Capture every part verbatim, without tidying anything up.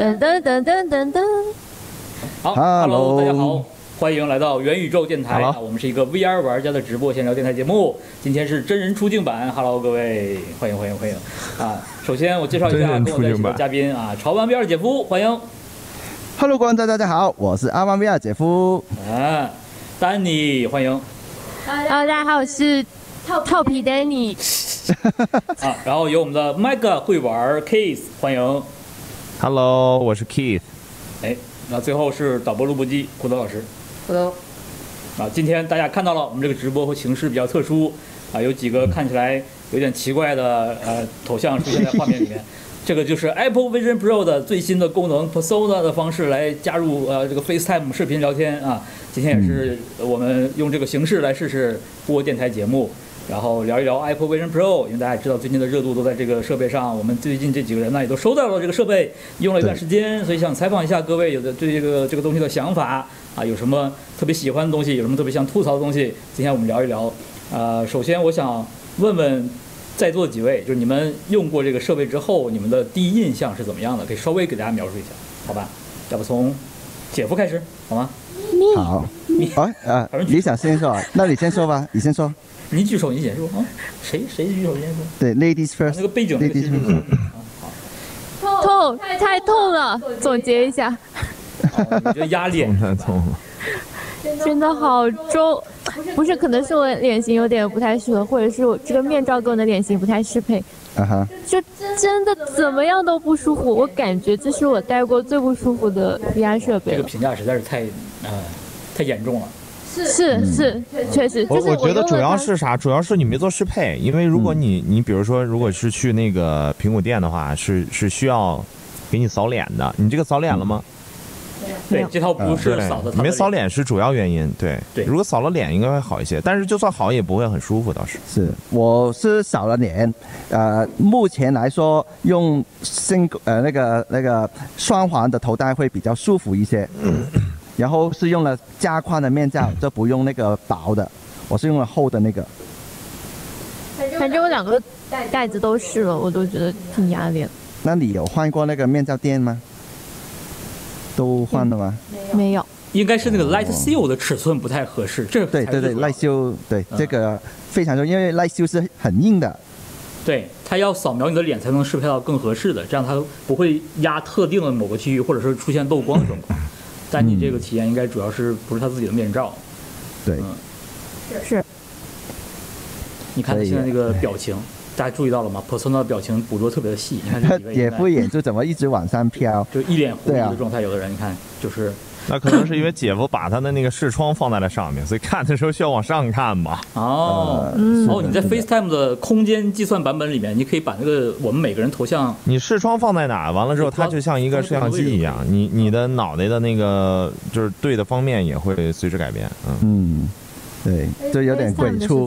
噔噔噔噔噔噔。 好 ，Hello， 大家好，欢迎来到元宇宙电台啊！我们是一个 V R 玩家的直播闲聊电台节目，今天是真人出镜版。Hello， 各位，欢迎欢迎欢迎啊！首先我介绍一下跟我在一起的嘉宾啊，潮玩 V R 姐夫，欢迎。 Hello， 观众大家好，我是阿万 V R 姐夫。 啊，丹尼，欢迎。 Hello， 大家好，我是套皮丹尼。 啊，然后有我们的 Mega 会玩 Keith， 欢迎。 Hello， 我是 Keith。 哎，那最后是导播录播机胡德老师。 Hello。 啊，今天大家看到了，我们这个直播和形式比较特殊，啊，有几个看起来有点奇怪的呃头像出现在画面里面。这个就是 Apple Vision Pro 的最新的功能 Persona 的方式来加入呃这个 FaceTime 视频聊天啊。今天也是我们用这个形式来试试播电台节目，然后聊一聊 Apple Vision Pro， 因为大家知道最近的热度都在这个设备上，我们最近这几个人呢也都收到了这个设备，用了一段时间，所以想采访一下各位有的对这个这个东西的想法啊，有什么特别喜欢的东西，有什么特别想吐槽的东西，今天我们聊一聊。呃，首先我想问问在座的几位，就是你们用过这个设备之后，你们的第一印象是怎么样的？可以稍微给大家描述一下，好吧？要不从姐夫开始，好吗？ 好，啊啊，你想先说，那你先说吧，你先说。 你举手，你先说啊。谁谁举手先说？ 对 ，ladies first。 那个背景那个先说。 好。痛，太痛了。总结一下。 你这压脸太痛了。 真的好重，不是，可能是我脸型有点不太适合，或者是我这个面罩跟我的脸型不太适配。 啊哈。 就真的怎么样都不舒服，我感觉这是我戴过最不舒服的 V R 设备了。 这个评价实在是太呃太严重了。 是是，确实。 我我觉得主要是啥？主要是你没做适配，因为如果你你比如说，如果是去那个苹果店的话，是是需要给你扫脸的。你这个扫脸了吗？ 对，这套不是扫的， 没扫脸是主要原因。对对， 如果扫了脸应该会好一些，但是就算好也不会很舒服，倒是。 是，我是扫了脸，呃，目前来说用新呃那个那个双环的头戴会比较舒服一些。嗯然后是用了加宽的面罩，就不用那个薄的，我是用了厚的那个。 反正我两个袋子都试了，我都觉得挺压脸。 那你有换过那个面罩垫吗？都换了吗？ 没有。 应该是那个 Light Seal 的尺寸不太合适，这对对对 ，Light Seal 对、嗯、这个非常重要，因为 Light Seal 是很硬的。 对，它要扫描你的脸才能适配到更合适的，这样它不会压特定的某个区域，或者是出现漏光的状况。但你这个体验应该主要是不是他自己的面罩？ 对， 嗯， 是。 你看他现在这个表情，大家注意到了吗 ？Persona 的表情捕捉特别的细，你看这几位姐夫眼就怎么一直往上飘， 就一脸狐疑的状态。有的人你看就是。 那可能是因为姐夫把他的那个视窗放在了上面，所以看的时候需要往上看吧。 哦， 嗯、 哦，你在 FaceTime 的空间计算版本里面，你可以把那个我们每个人头像， 你视窗放在哪，完了之后它就像一个摄像机一样，你你的脑袋的那个就是对的方面也会随之改变。嗯嗯，对，就有点鬼畜。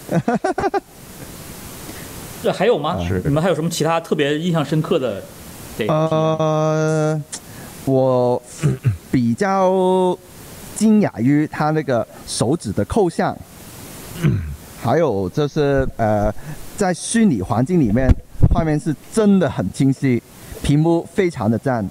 这还有吗？ 是你们还有什么其他特别印象深刻的这个？ 呃。我比较惊讶于他那个手指的扣像，还有就是呃，在虚拟环境里面，画面是真的很清晰，屏幕非常的赞。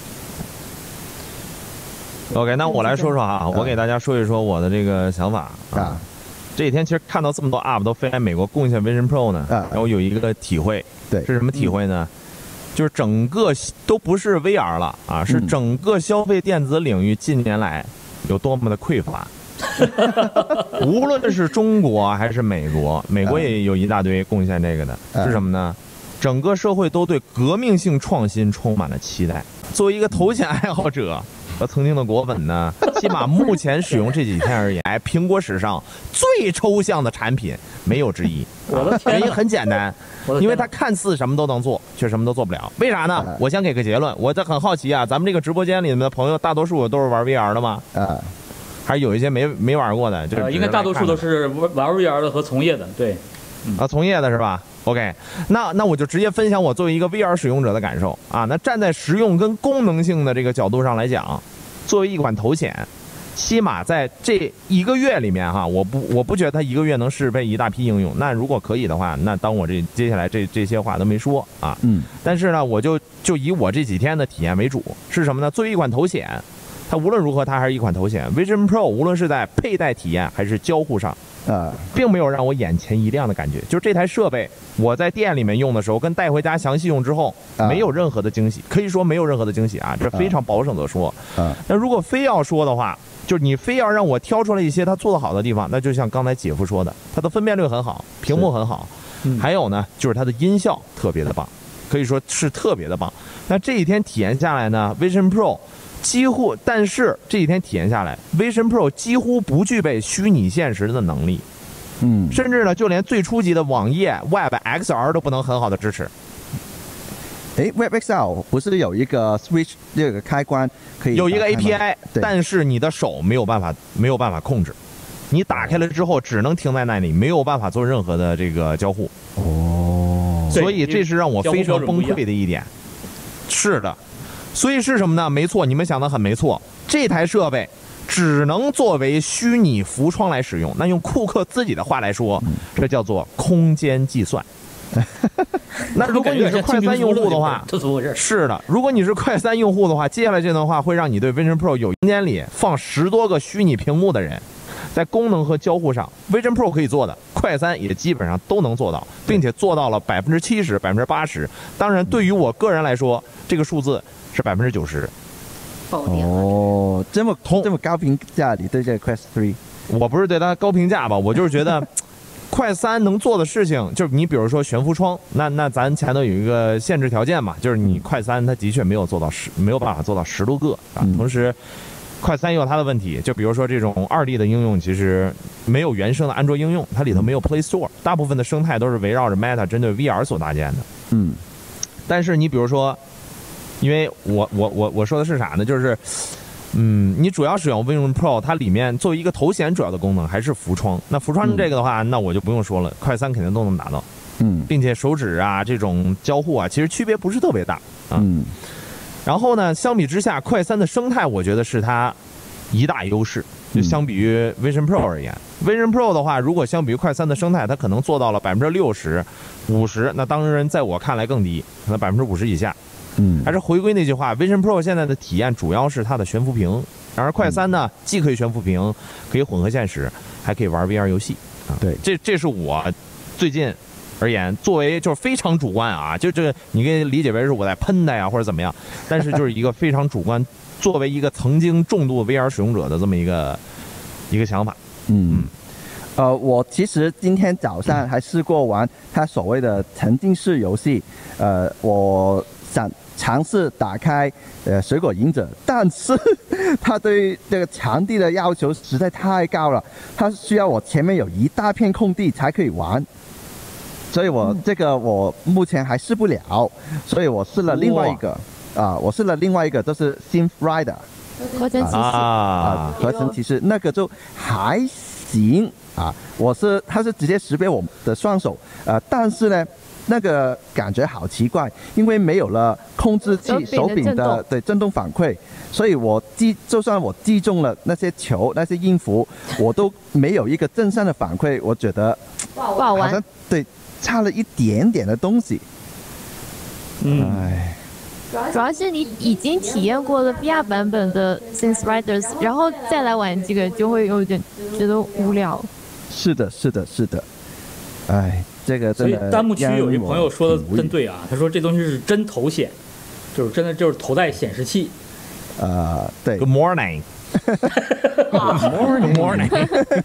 OK， 那我来说说啊，我给大家说一说我的这个想法啊。这几天其实看到这么多 U P 都飞来美国贡献 Vision Pro 呢，然后有一个体会， 对， 是什么体会呢？嗯就是整个都不是 V R 了啊，是整个消费电子领域近年来有多么的匮乏。无论是中国还是美国，美国也有一大堆贡献这个的，是什么呢？整个社会都对革命性创新充满了期待。作为一个头显爱好者和曾经的果粉呢，起码目前使用这几天而言，苹果史上最抽象的产品没有之一。原因很简单。因为它看似什么都能做，却什么都做不了。为啥呢？我先给个结论。我这很好奇啊，咱们这个直播间里面的朋友，大多数都是玩 V R 的吗？啊，还是有一些没没玩过的？就是、 呃、应该大多数都是玩 V R 的和从业的，对。 嗯、啊，从业的是吧 ？OK， 那那我就直接分享我作为一个 V R 使用者的感受啊。那站在实用跟功能性的这个角度上来讲，作为一款头显， 起码在这一个月里面哈，我不我不觉得它一个月能适配一大批应用。那如果可以的话，那当我这接下来这这些话都没说啊， 嗯， 但是呢，我就就以我这几天的体验为主，是什么呢？作为一款头显，它无论如何它还是一款头显 ，Vision Pro 无论是在佩戴体验还是交互上。 啊， 并没有让我眼前一亮的感觉，就是这台设备我在店里面用的时候，跟带回家详细用之后，没有任何的惊喜，可以说没有任何的惊喜啊，这非常保守的说。 啊， 那如果非要说的话，就是你非要让我挑出来一些它做得好的地方，那就像刚才姐夫说的，它的分辨率很好，屏幕很好，还有呢就是它的音效特别的棒，可以说是特别的棒。那这一天体验下来呢 ，Vision Pro。几乎，但是这几天体验下来 ，Vision Pro 几乎不具备虚拟现实的能力， 嗯， 甚至呢，就连最初级的网页 Web X R 都不能很好的支持。 哎 ，Web X R 不是有一个 Switch 这个开关可以有一个 A P I， 对， 但是你的手没有办法没有办法控制，你打开了之后只能停在那里，没有办法做任何的这个交互。 哦， 所以这是让我非常崩溃的一点。是的。所以是什么呢？没错，你们想的很没错。这台设备只能作为虚拟浮窗来使用。那用库克自己的话来说，这叫做空间计算。那如果你是快三用户的话，是的，如果你是快三用户的话，接下来这段话会让你对 Vision Pro 有空间里放十多个虚拟屏幕的人，在功能和交互上 ，Vision Pro 可以做的，快三也基本上都能做到，并且做到了百分之七十、百分之八十。当然，对于我个人来说，这个数字。是百分之九十， 哦，这么这么高评价，你对这个 Quest 三？ 我不是对它高评价吧，我就是觉得，快三能做的事情，就是你比如说悬浮窗，那那咱前头有一个限制条件嘛，就是你快三它的确没有做到十，没有办法做到十多个啊。 嗯、 同时，快三也有它的问题，就比如说这种二 D 的应用，其实没有原生的安卓应用，它里头没有 Play Store， 大部分的生态都是围绕着 Meta 针对 V R 所搭建的。 嗯， 但是你比如说。因为我我我我说的是啥呢？就是，嗯，你主要使用 Vision Pro， 它里面作为一个头显主要的功能还是浮窗。那浮窗这个的话，嗯、那我就不用说了，快三肯定都能达到。 嗯，并且手指啊这种交互啊，其实区别不是特别大啊。 嗯。 然后呢，相比之下，快三的生态我觉得是它一大优势。就相比于 Vision Pro 而言、嗯、，Vision Pro 的话，如果相比于快三的生态，它可能做到了百分之六十、五十，那当然在我看来更低，可能百分之五十以下。 嗯， 还是回归那句话 ，Vision Pro 现在的体验主要是它的悬浮屏，然而快三呢，既可以悬浮屏，可以混合现实，还可以玩 V R 游戏啊。 对， 这这是我最近而言，作为就是非常主观啊，就这个你可以理解为是我在喷它呀或者怎么样，但是就是一个非常主观，作为一个曾经重度 V R 使用者的这么一个一个想法。 嗯。呃，我其实今天早上还试过玩它所谓的沉浸式游戏，呃，我想尝试打开呃水果忍者，但是它对这个场地的要求实在太高了，它需要我前面有一大片空地才可以玩，所以我这个我目前还试不了，所以我试了另外一个啊、呃，我试了另外一个就是 Synth Rider， 合成骑士啊，合成骑士那个就还行。啊，我是它是直接识别我的双手，呃，但是呢，那个感觉好奇怪，因为没有了控制器手柄的对震动反馈，所以我击就算我击中了那些球那些音符，我都没有一个正向的反馈，我觉得不好玩， 好像对差了一点点的东西。 嗯， 哎。 主要是你已经体验过了 V R 版本的 Synth Riders， 然后再来玩这个，就会有点觉得无聊。 是的，是的，是的。哎，这个真的。 所以弹幕区有一朋友说的真对啊，他说这东西是真头显，就是真的就是头戴显示器。 呃，对。 Good morning。Good morning. Morning.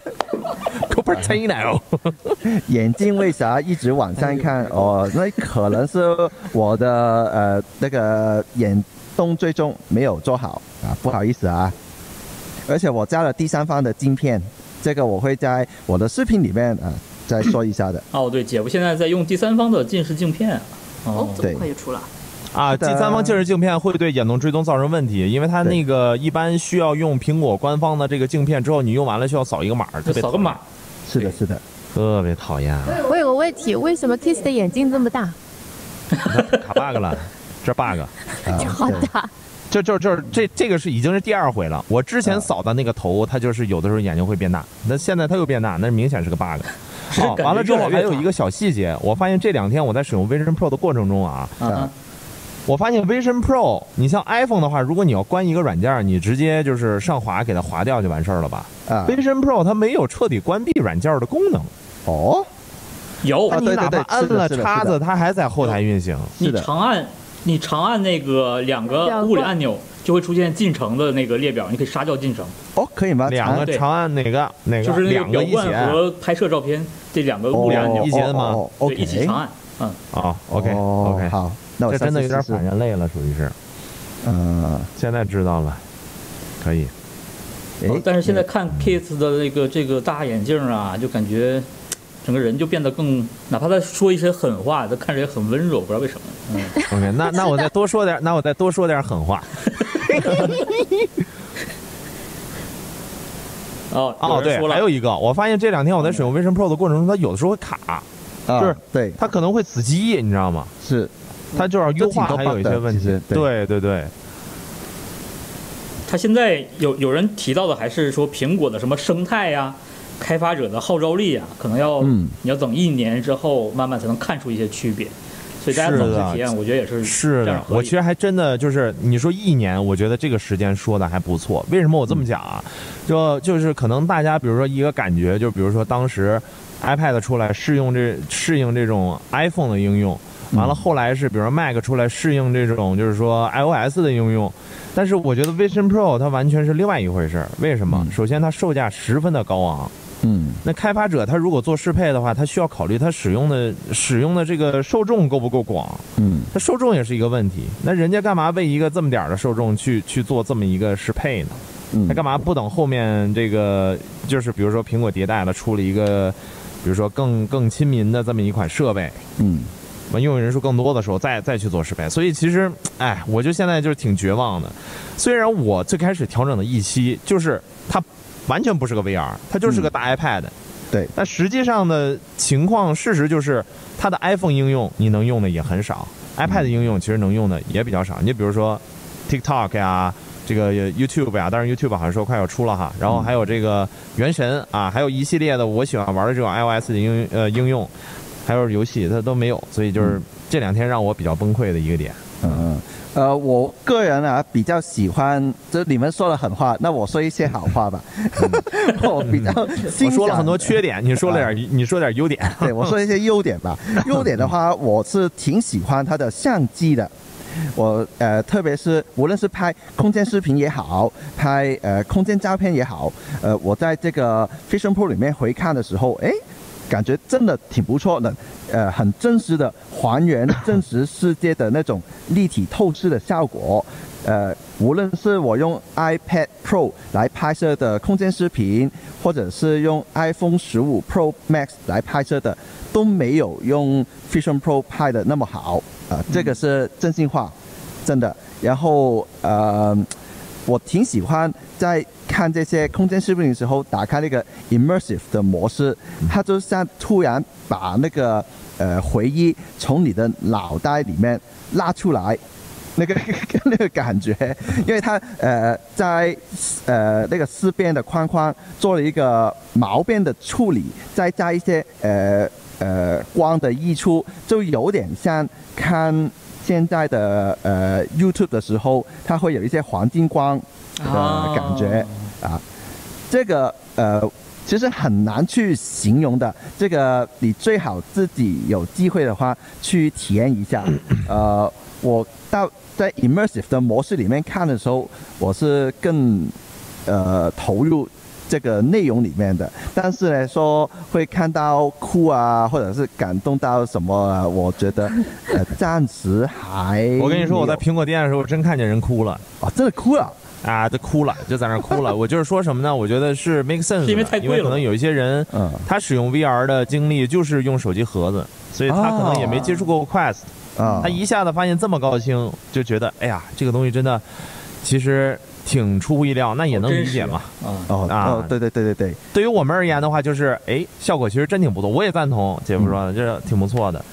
Cupertino。 眼睛为啥一直往上看？哦，那可能是我的呃那个眼动追踪没有做好啊，不好意思啊。而且我加了第三方的晶片，这个我会在我的视频里面啊再说一下的。 哦，对，姐夫现在在用第三方的近视镜片。 哦，这么快就出了。 啊，第三方近视镜片会对眼动追踪造成问题，因为它那个一般需要用苹果官方的这个镜片，之后你用完了需要扫一个码，特别扫个码。 是的，是的， 特别讨厌。 我有个问题，为什么 Kiss 的眼睛这么大？ 卡 bug 了，这 bug。 好大。 就就就是这这个是已经是第二回了。我之前扫的那个头，它就是有的时候眼睛会变大，那现在它又变大，那明显是个 bug。好，完了之后还有一个小细节，我发现这两天我在使用 Vision Pro 的过程中啊， 啊， 我发现 Vision Pro， 你像 iPhone 的话，如果你要关一个软件，你直接就是上滑给它划掉就完事儿了吧？啊 ，Vision Pro 它没有彻底关闭软件的功能。 哦， 有， 你哪怕按了叉子，它还在后台运行。 你长按。你长按那个两个物理按钮，就会出现进程的那个列表，你可以杀掉进程。 哦，可以吗？ 两个长按哪个哪个？ 就是那个表冠和拍摄照片这两个物理按钮一起摁吗？ 对，一起长按。嗯。 哦 ，OK OK， 好，那我这真的有点反人类了，属于是。嗯，现在知道了，可以。 但是现在看 Kiss 的那个这个大眼镜啊，就感觉。整个人就变得更，哪怕他说一些狠话，他看着也很温柔，不知道为什么。嗯 ，OK， 那那我再多说点，那我再多说点狠话。 哦哦，对，还有一个，我发现这两天我在使用 Vision Pro 的过程中，它有的时候会卡，就是对， 它可能会死机，你知道吗？ 是， 它就要优化，还有一些问题。对对对。 它现在有有人提到的还是说苹果的什么生态呀？开发者的号召力啊，可能要、嗯、你要等一年之后，慢慢才能看出一些区别。所以大家总的体验，我觉得也是是的。我其实还真的就是你说一年，我觉得这个时间说的还不错。为什么我这么讲啊？就就是可能大家比如说一个感觉，就比如说当时 iPad 出来适用这适应这种 iPhone 的应用，完了后来是比如说 Mac 出来适应这种就是说 iOS 的应用。但是我觉得 Vision Pro 它完全是另外一回事。为什么？首先它售价十分的高昂。嗯，那开发者他如果做适配的话，他需要考虑他使用的使用的这个受众够不够广。嗯，他受众也是一个问题。那人家干嘛为一个这么点的受众去去做这么一个适配呢？嗯，他干嘛不等后面这个就是比如说苹果迭代了出了一个，比如说更更亲民的这么一款设备，嗯，完用户人数更多的时候再再去做适配。所以其实，哎，我就现在就是挺绝望的。虽然我最开始调整的预期就是它。完全不是个 V R， 它就是个大 iPad，嗯、 对。 但实际上的情况，事实就是它的 iPhone 应用你能用的也很少、嗯、，iPad 应用其实能用的也比较少。你比如说 TikTok 呀，这个 YouTube 呀，当然 YouTube 好像说快要出了哈，然后还有这个原神啊，还有一系列的我喜欢玩的这种 iOS 的应呃应用，还有游戏它都没有，所以就是这两天让我比较崩溃的一个点。 嗯。呃，我个人啊比较喜欢，就你们说的狠话，那我说一些好话吧。我比较欣赏， 我说了很多缺点，你说了点，呃、你说点优点。 对，我说一些优点吧。优点的话，我是挺喜欢它的相机的。我呃，特别是无论是拍空间视频也好，拍呃空间照片也好，呃，我在这个 Vision Pro 里面回看的时候，哎。感觉真的挺不错的，呃，很真实的还原真实世界的那种立体透视的效果，呃，无论是我用 iPad Pro 来拍摄的空间视频，或者是用 iPhone 十五 Pro Max 来拍摄的，都没有用 Vision Pro 拍的那么好，啊、呃，这个是真心话，真的。然后呃。我挺喜欢在看这些空间视频的时候，打开那个 immersive 的模式，它就像突然把那个呃回忆从你的脑袋里面拉出来，那个那个感觉，因为它呃在呃那个四边的框框做了一个毛边的处理，再加一些呃呃光的溢出，就有点像看。现在的呃 YouTube 的时候，它会有一些黄金光的感觉、oh. 啊，这个呃其实很难去形容的，这个你最好自己有机会的话去体验一下。呃，我到在 immersive 的模式里面看的时候，我是更呃投入。这个内容里面的，但是呢，说会看到哭啊，或者是感动到什么、啊，我觉得呃暂时还。 我跟你说，我在苹果店的时候真看见人哭了啊，真的哭了啊，这哭了，就在那哭了。我就是说什么呢？我觉得是 make sense， 因为太贵了。 因为可能有一些人，嗯，他使用 V R 的经历就是用手机盒子，所以他可能也没接触过 Quest， 啊，他一下子发现这么高清，就觉得哎呀，这个东西真的，其实。挺出乎意料，那也能理解嘛。 哦啊，对对对对对， 对于我们而言的话，就是哎，效果其实真挺不错，我也赞同姐夫说的，这挺不错的。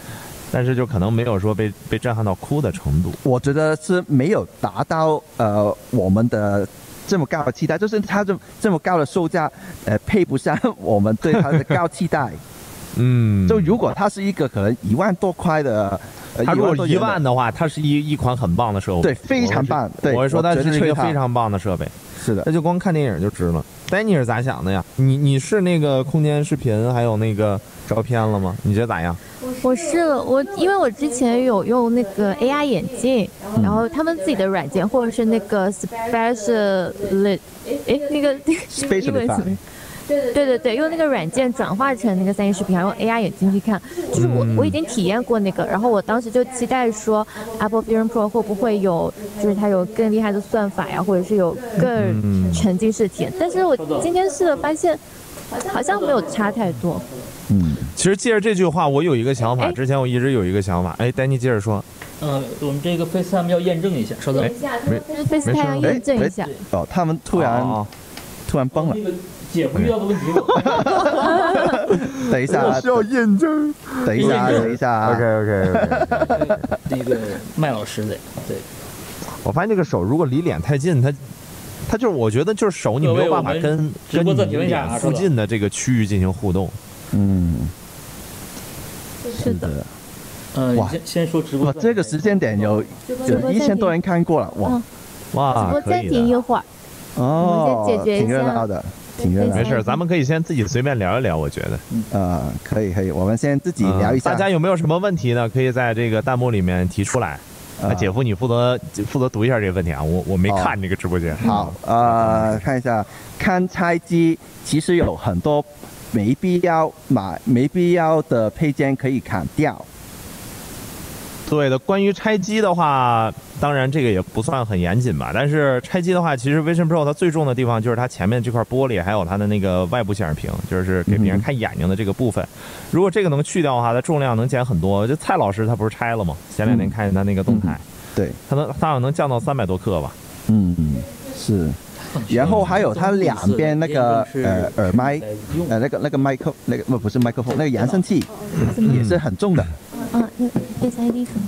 但是就可能没有说被被震撼到哭的程度。 我觉得是没有达到呃我们的这么高的期待，就是它这这么高的售价，呃，配不上我们对它的高期待。 嗯， 就如果它是一个可能一万多块的，呃、 它如果一万的的话，它是一一款很棒的设备， 对，非常棒。对， 我是说它是一个非常棒的设备。 是的， 那就光看电影就值了。丹尼是咋想的呀？你你是那个空间视频还有那个照片了吗？你觉得咋样？ 我是我，因为我之前有用那个 A R 眼镜， 嗯、 然后他们自己的软件或者是那个 Special， 哎，那个英文怎么？对对对，用那个软件转化成那个三 D 视频，然后用 A R 眼镜去看，就是我我已经体验过那个，然后我当时就期待说 Apple Vision Pro 会不会有，就是它有更厉害的算法呀，或者是有更沉浸式体验。但是我今天试了发现，好像没有差太多。 嗯，其实借着这句话，我有一个想法，之前我一直有一个想法，哎，丹尼接着说。 嗯，我们这个 FaceTime 要验证一下，稍等。 等一下，FaceTime 要验证一下。 哦，他们突然、哦、突然崩了。 姐夫遇到的问题了。 等一下， 需要验证。 等一下，等一下。 OK OK OK。 那个麦老师的，对。 我发现这个手如果离脸太近，它它就是我觉得就是手你没有办法跟跟你脸附近的这个区域进行互动。 嗯， 是的。 嗯，哇，先先说直播。 这个时间点有有一千多人看过了，哇哇， 直播暂停一会儿。 哦， 先解决一下。 挺热闹的。 没事，咱们可以先自己随便聊一聊，我觉得。 呃，可以可以，我们先自己聊一下。 大家有没有什么问题呢？可以在这个弹幕里面提出来。啊，姐夫，你负责负责读一下这个问题啊，我我没看这个直播间。 好，呃，看一下，看拆机其实有很多没必要买、没必要的配件可以砍掉。 对的，关于拆机的话，当然这个也不算很严谨吧。但是拆机的话，其实 Vision Pro 它最重的地方就是它前面这块玻璃，还有它的那个外部显示屏，就是给别人看眼睛的这个部分。如果这个能去掉的话，它重量能减很多。就蔡老师他不是拆了吗？前两天看见他那个动态， 嗯、对， 他能他好像能降到三百多克吧？ 嗯嗯，是。然后还有它两边那个呃耳麦，呃那个那个麦克那个不不是麦克风，那个扬声器也是很重的。 啊，那 Face I D 什么？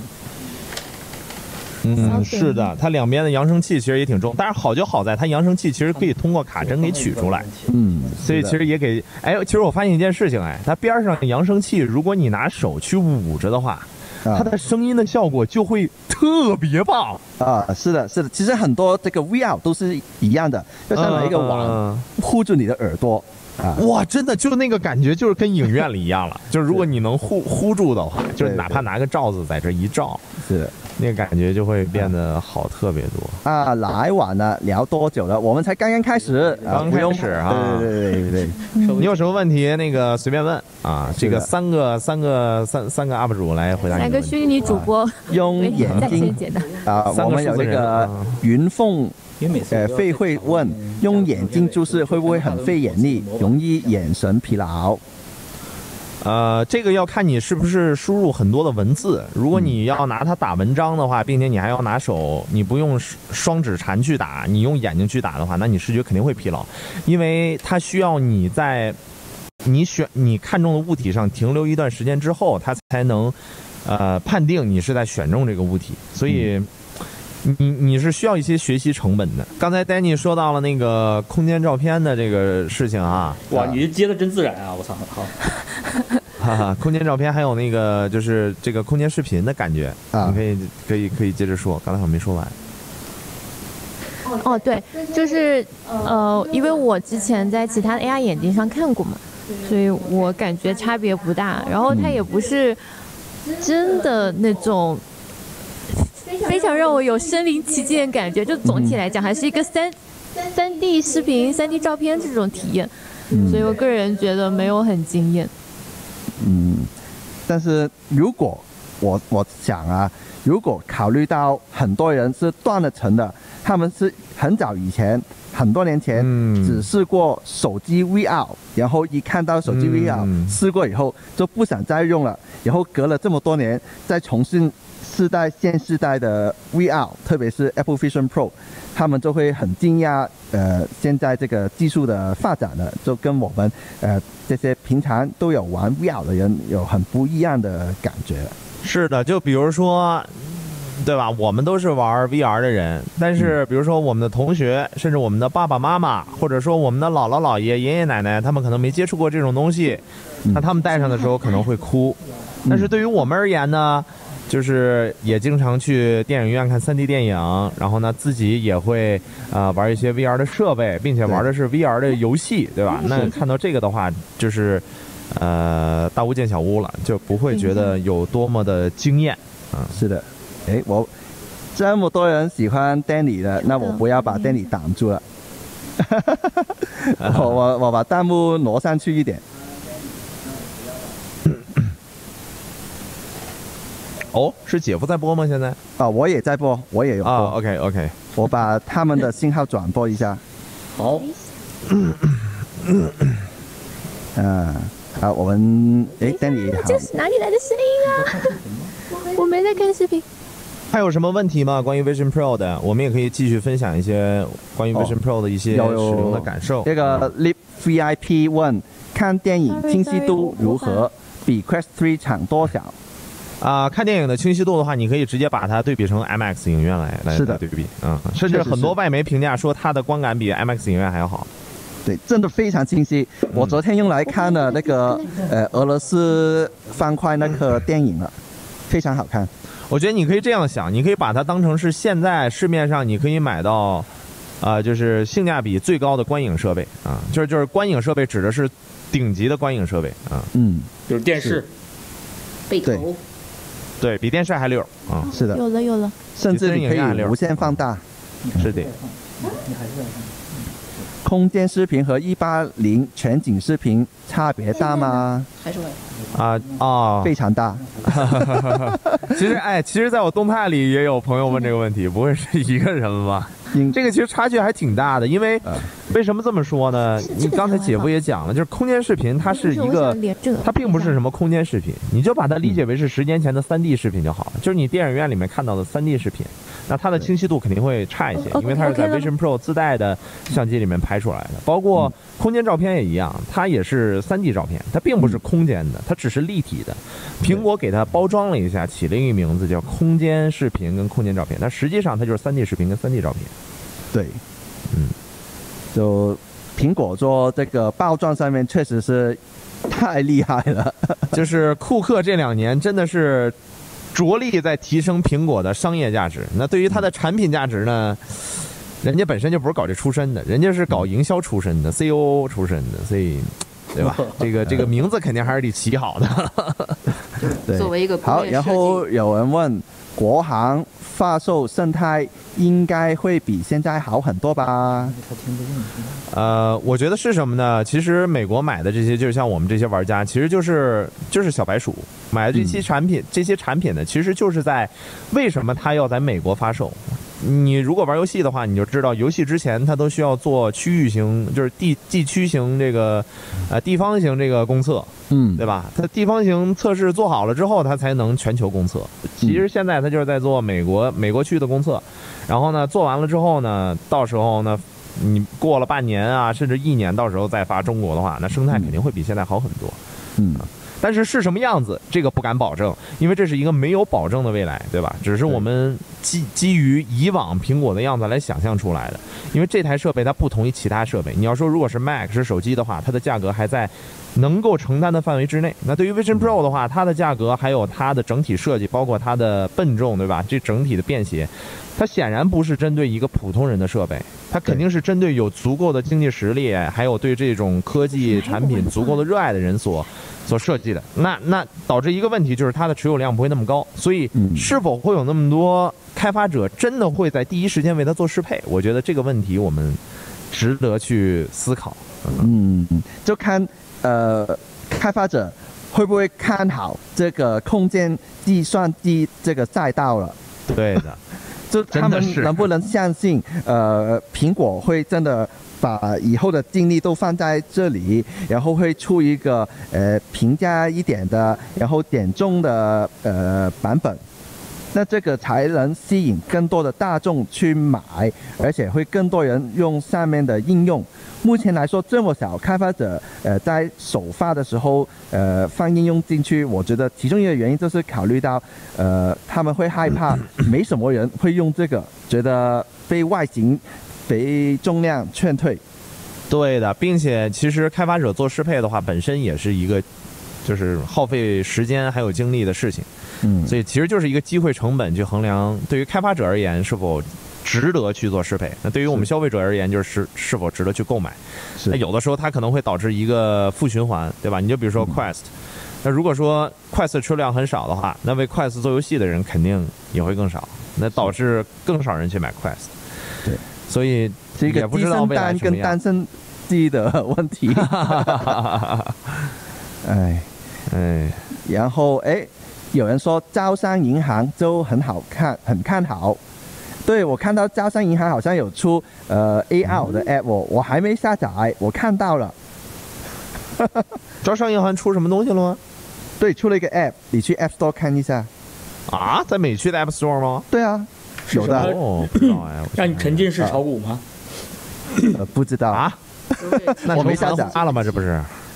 嗯，是的，它两边的扬声器其实也挺重，但是好就好在它扬声器其实可以通过卡针给取出来。 嗯， 所以其实也给，哎，其实我发现一件事情，哎，它边上扬声器，如果你拿手去捂着的话，它的声音的效果就会特别棒啊！是的，是的，其实很多这个 V R 都是一样的，就像拿一个网护住你的耳朵。啊、 哇，真的就是那个感觉，就是跟影院里一样了。就是如果你能护护住的话，就是哪怕拿个罩子在这一罩， 是那个感觉就会变得好特别多啊！来晚了，聊多久了？我们才刚刚开始， 刚开始啊！ 对对对对对， 你有什么问题那个随便问啊！这个三个三个三三个 U P 主来回答你。 来个虚拟主播， 啊、用眼睛啊，我们有这个云凤。呃，费会问用眼睛注视会不会很费眼力，容易眼神疲劳？ 呃，这个要看你是不是输入很多的文字。如果你要拿它打文章的话，并且你还要拿手，你不用双指禅去打，你用眼睛去打的话，那你视觉肯定会疲劳，因为它需要你在你选你看中的物体上停留一段时间之后，它才能呃判定你是在选中这个物体，所以。嗯你你是需要一些学习成本的。刚才 Danny 说到了那个空间照片的这个事情啊， 哇，你接的真自然啊！我操，好， 哈哈，空间照片还有那个就是这个空间视频的感觉，啊、你可以可以可以接着说，刚才我没说完。 哦，对，就是呃，因为我之前在其他的 A R 眼镜上看过嘛，所以我感觉差别不大。然后它也不是真的那种。非常让我有身临其境的感觉，就总体来讲还是一个三三 D 视频、三 D 照片这种体验，嗯、所以我个人觉得没有很惊艳。 嗯，但是如果我我想啊，如果考虑到很多人是断了层的，他们是很早以前很多年前只试过手机 V R，、嗯、然后一看到手机 V R、嗯、试过以后就不想再用了，然后隔了这么多年再重新。世代现世代的 V R， 特别是 Apple Vision Pro， 他们就会很惊讶，呃，现在这个技术的发展呢，就跟我们呃这些平常都有玩 V R 的人有很不一样的感觉。 是的，就比如说，对吧？我们都是玩 V R 的人，但是比如说我们的同学，甚至我们的爸爸妈妈，或者说我们的姥姥姥爷、爷爷奶奶，他们可能没接触过这种东西，那他们戴上的时候可能会哭。但是对于我们而言呢，就是也经常去电影院看 三 D 电影，然后呢自己也会呃玩一些 V R 的设备，并且玩的是 V R 的游戏，对吧？那看到这个的话，就是呃大巫见小巫了，就不会觉得有多么的惊艳。嗯， 是的。哎，我这么多人喜欢 Danny 的，那我不要把 Danny 挡住了。我我我把弹幕挪上去一点。 哦，是姐夫在播吗？现在？ 啊，我也在播，我也有播。 啊 ，OK OK， 我把他们的信号转播一下。 好。 啊，好，我们哎 ，Danny 好。 这是哪里来的声音啊？我没在看视频。 还有什么问题吗？关于 Vision Pro 的，我们也可以继续分享一些关于 Vision Pro 的一些使用的感受。 这个 Lip V I P 问，看电影清晰度如何？比 Quest 三长多少？ 啊、呃，看电影的清晰度的话，你可以直接把它对比成 I M A X 影院来来对比，嗯，甚至很多外媒评价说它的观感比 I M A X 影院还要好。 对，真的非常清晰。嗯、我昨天用来看了那个呃俄罗斯方块那个电影了，非常好看。 我觉得你可以这样想，你可以把它当成是现在市面上你可以买到，啊、呃，就是性价比最高的观影设备啊，就是就是观影设备指的是顶级的观影设备啊， 嗯， 就是电视、 背投。 对比电视还溜啊、 嗯，是的， 有了有了， 甚至你可以无限放大， 是的。 空间视频和一八零全景视频差别大吗？ 还是会啊啊， 非常大。 其实哎，其实在我动态里也有朋友问这个问题，不会是一个人吧？这个其实差距还挺大的，因为为什么这么说呢？你刚才姐夫也讲了，就是空间视频它是一个，它并不是什么空间视频，你就把它理解为是十年前的三 D 视频就好了，就是你电影院里面看到的三 D 视频，那它的清晰度肯定会差一些，因为它是在 Vision Pro 自带的相机里面拍出来的，包括空间照片也一样，它也是三 D 照片，它并不是空间的，它只是立体的。苹果给它包装了一下，起了一个名字叫空间视频跟空间照片，但实际上它就是三 D 视频跟三 D 照片。 对，嗯，就苹果做这个包装上面确实是太厉害了， 就是库克这两年真的是着力在提升苹果的商业价值。那对于它的产品价值呢，人家本身就不是搞这出身的，人家是搞营销出身的 ，C O O 出身的，所以，对吧？这个这个名字肯定还是得起好的。 对， 作为一个好，然后有人问，国行发售生态应该会比现在好很多吧？ 呃，我觉得是什么呢？其实美国买的这些，就是像我们这些玩家，其实就是就是小白鼠买的这些产品，嗯、这些产品呢，其实就是在为什么它要在美国发售？你如果玩游戏的话，你就知道，游戏之前它都需要做区域型，就是地地区型这个，呃，地方型这个公测， 嗯， 对吧？它地方型测试做好了之后，它才能全球公测。其实现在它就是在做美国美国区的公测，然后呢，做完了之后呢，到时候呢，你过了半年啊，甚至一年，到时候再发中国的话，那生态肯定会比现在好很多。 嗯。 但是是什么样子，这个不敢保证，因为这是一个没有保证的未来，对吧？只是我们基基于以往苹果的样子来想象出来的。因为这台设备它不同于其他设备，你要说如果是 Mac 是手机的话，它的价格还在能够承担的范围之内。那对于 Vision Pro 的话，它的价格还有它的整体设计，包括它的笨重，对吧？这整体的便携，它显然不是针对一个普通人的设备，它肯定是针对有足够的经济实力，还有对这种科技产品足够的热爱的人所所设计的。那那导致一个问题就是它的持有量不会那么高，所以是否会有那么多开发者真的会在第一时间为它做适配？我觉得这个问题我们值得去思考。 嗯，就看呃开发者会不会看好这个空间计算机这个赛道了。 对的。 就他们能不能相信，呃，苹果会真的把以后的精力都放在这里，然后会出一个呃平价一点的，然后点中的呃版本。 那这个才能吸引更多的大众去买，而且会更多人用上面的应用。目前来说这么小，开发者呃在首发的时候呃放应用进去，我觉得其中一个原因就是考虑到呃他们会害怕没什么人会用这个，觉得被外形、被重量劝退。 对的，并且其实开发者做适配的话，本身也是一个就是耗费时间还有精力的事情。嗯，所以其实就是一个机会成本去衡量，对于开发者而言是否值得去做适配。那对于我们消费者而言，就是是是否值得去购买。那有的时候它可能会导致一个负循环，对吧？你就比如说 Quest，、嗯、那如果说 Quest 车辆很少的话，那为 Quest 做游戏的人肯定也会更少，那导致更少人去买 Quest。 对， 所以是一个鸡生蛋跟蛋生鸡的问题。哎哎，然后哎，有人说招商银行就很好看，很看好。对，我看到招商银行好像有出呃 A R 的 app， 我我还没下载，我看到了。 招商银行出什么东西了吗？ 对，出了一个 app， 你去 App Store 看一下。 啊，在美区的 App Store 吗？ 对啊，有的。 哦，不知道哎。 让你沉浸式炒股吗？ 呃，不知道啊。那我没下载了吗？这不是？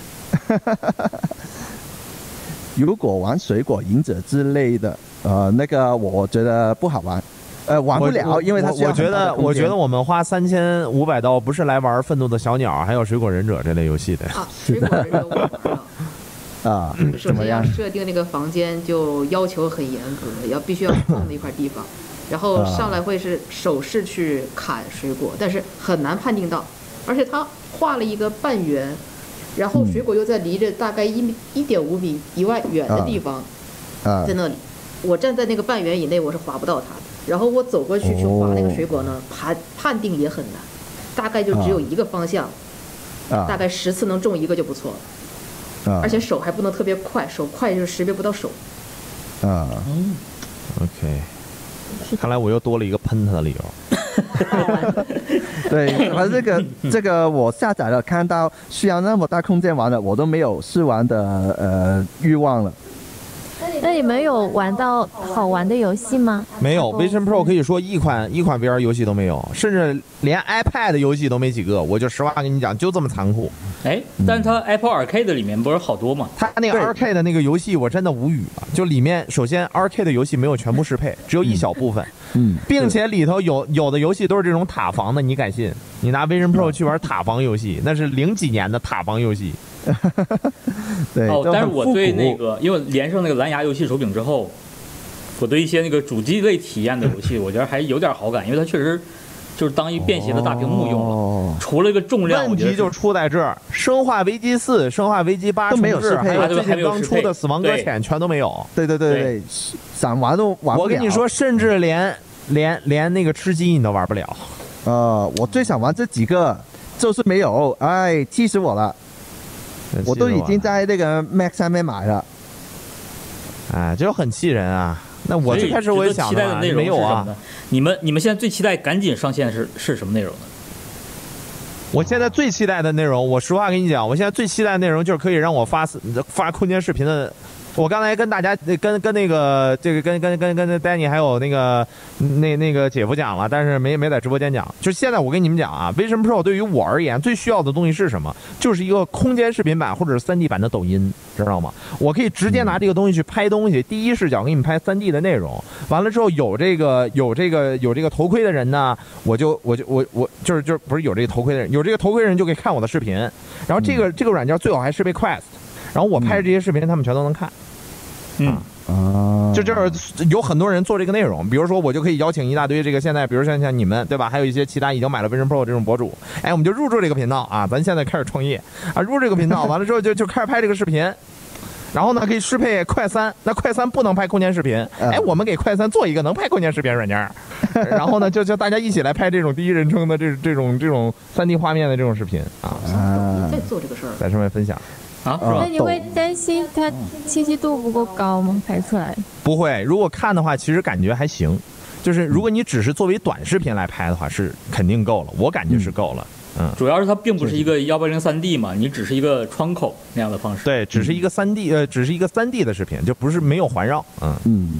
如果玩水果赢者之类的，呃，那个我觉得不好玩。呃，玩不了，因为它需要我觉得，我觉得我们花三千五百刀不是来玩愤怒的小鸟，还有水果忍者这类游戏的。 啊，水果忍者我玩了。 啊， 首先要设定那个房间就要求很严格，要必须要空的一块地方，然后上来会是手势去砍水果，但是很难判定到，而且他画了一个半圆，然后水果又在离着大概一米一点五米以外远的地方， 啊， 在那里，我站在那个半圆以内，我是划不到它的。然后我走过去去划那个水果呢，判判定也很难，大概就只有一个方向， 啊、 大概十次能中一个就不错了，啊、而且手还不能特别快，手快就是识别不到手。 啊， 嗯 ，OK， 看来我又多了一个喷他的理由。 对，反正这个这个我下载了，看到需要那么大空间玩的，我都没有试玩的呃欲望了。 那你们有玩到好玩的游戏吗？ 没有 ，Vision Pro 可以说一款一款 V R 游戏都没有，甚至连 iPad 游戏都没几个。我就实话跟你讲，就这么残酷。 哎，但是它 Apple Arcade 里面不是好多吗？ 它那个 Arcade 的那个游戏我真的无语了。就里面首先 Arcade 的游戏没有全部适配，只有一小部分。 嗯， 并且里头有有的游戏都是这种塔防的，你敢信？你拿 Vision Pro 去玩塔防游戏，那是零几年的塔防游戏。 对， 哦，但是我对那个，因为连上那个蓝牙游戏手柄之后，我对一些那个主机类体验的游戏，我觉得还有点好感，因为它确实就是当一便携的大屏幕用了。哦、除了一个重量， 问题就出在这儿，《生化危机四》《生化危机八》 都没有适配， 还有最近刚出的《死亡搁浅》全都没有。 对对对对，想玩都玩不了。 我跟你说，甚至连连连那个吃鸡你都玩不了。 呃，我最想玩这几个，就是没有，哎，气死我了。我都已经在那个 Mac 上面买了， 哎，这就很气人啊！那我最开始我也想期待的内容没有啊。 你们你们现在最期待赶紧上线是是什么内容呢？ 我现在最期待的内容，我实话跟你讲，我现在最期待的内容就是可以让我发发空间视频的。我刚才跟大家跟跟那个这个跟跟跟跟 Danny 还有那个那那个姐夫讲了，但是没没在直播间讲。就是现在我跟你们讲啊 ，Vision Pro 对于我而言最需要的东西是什么？就是一个空间视频版或者是 三 D 版的抖音，知道吗？我可以直接拿这个东西去拍东西，第一视角给你们拍 三 D 的内容。完了之后有这个有这个有这个头盔的人呢，我就我就我我就是就是不是有这个头盔的人，有这个头盔的人就可以看我的视频。然后这个、嗯、这个软件最好还是被 Quest， 然后我拍的这些视频、嗯、他们全都能看。 嗯啊， 就就是有很多人做这个内容，比如说我就可以邀请一大堆这个现在，比如像像你们对吧，还有一些其他已经买了 Vision Pro 这种博主，哎，我们就入驻这个频道啊，咱现在开始创业啊，入这个频道完了之后就就开始拍这个视频，然后呢可以适配快三，那快三不能拍空间视频，哎，我们给快三做一个能拍空间视频软件，然后呢就就大家一起来拍这种第一人称的这这种这种 三 D 画面的这种视频啊， 啊，在做这个事儿， 在上面分享。 啊， 那你会担心它清晰度不够高吗？拍出来不会，如果看的话，其实感觉还行。就是如果你只是作为短视频来拍的话，是肯定够了，我感觉是够了。嗯， 主要是它并不是一个幺八零三 D 嘛，你只是一个窗口那样的方式。 对，只是一个三 D，呃，只是一个三 D 的视频，就不是没有环绕。嗯嗯，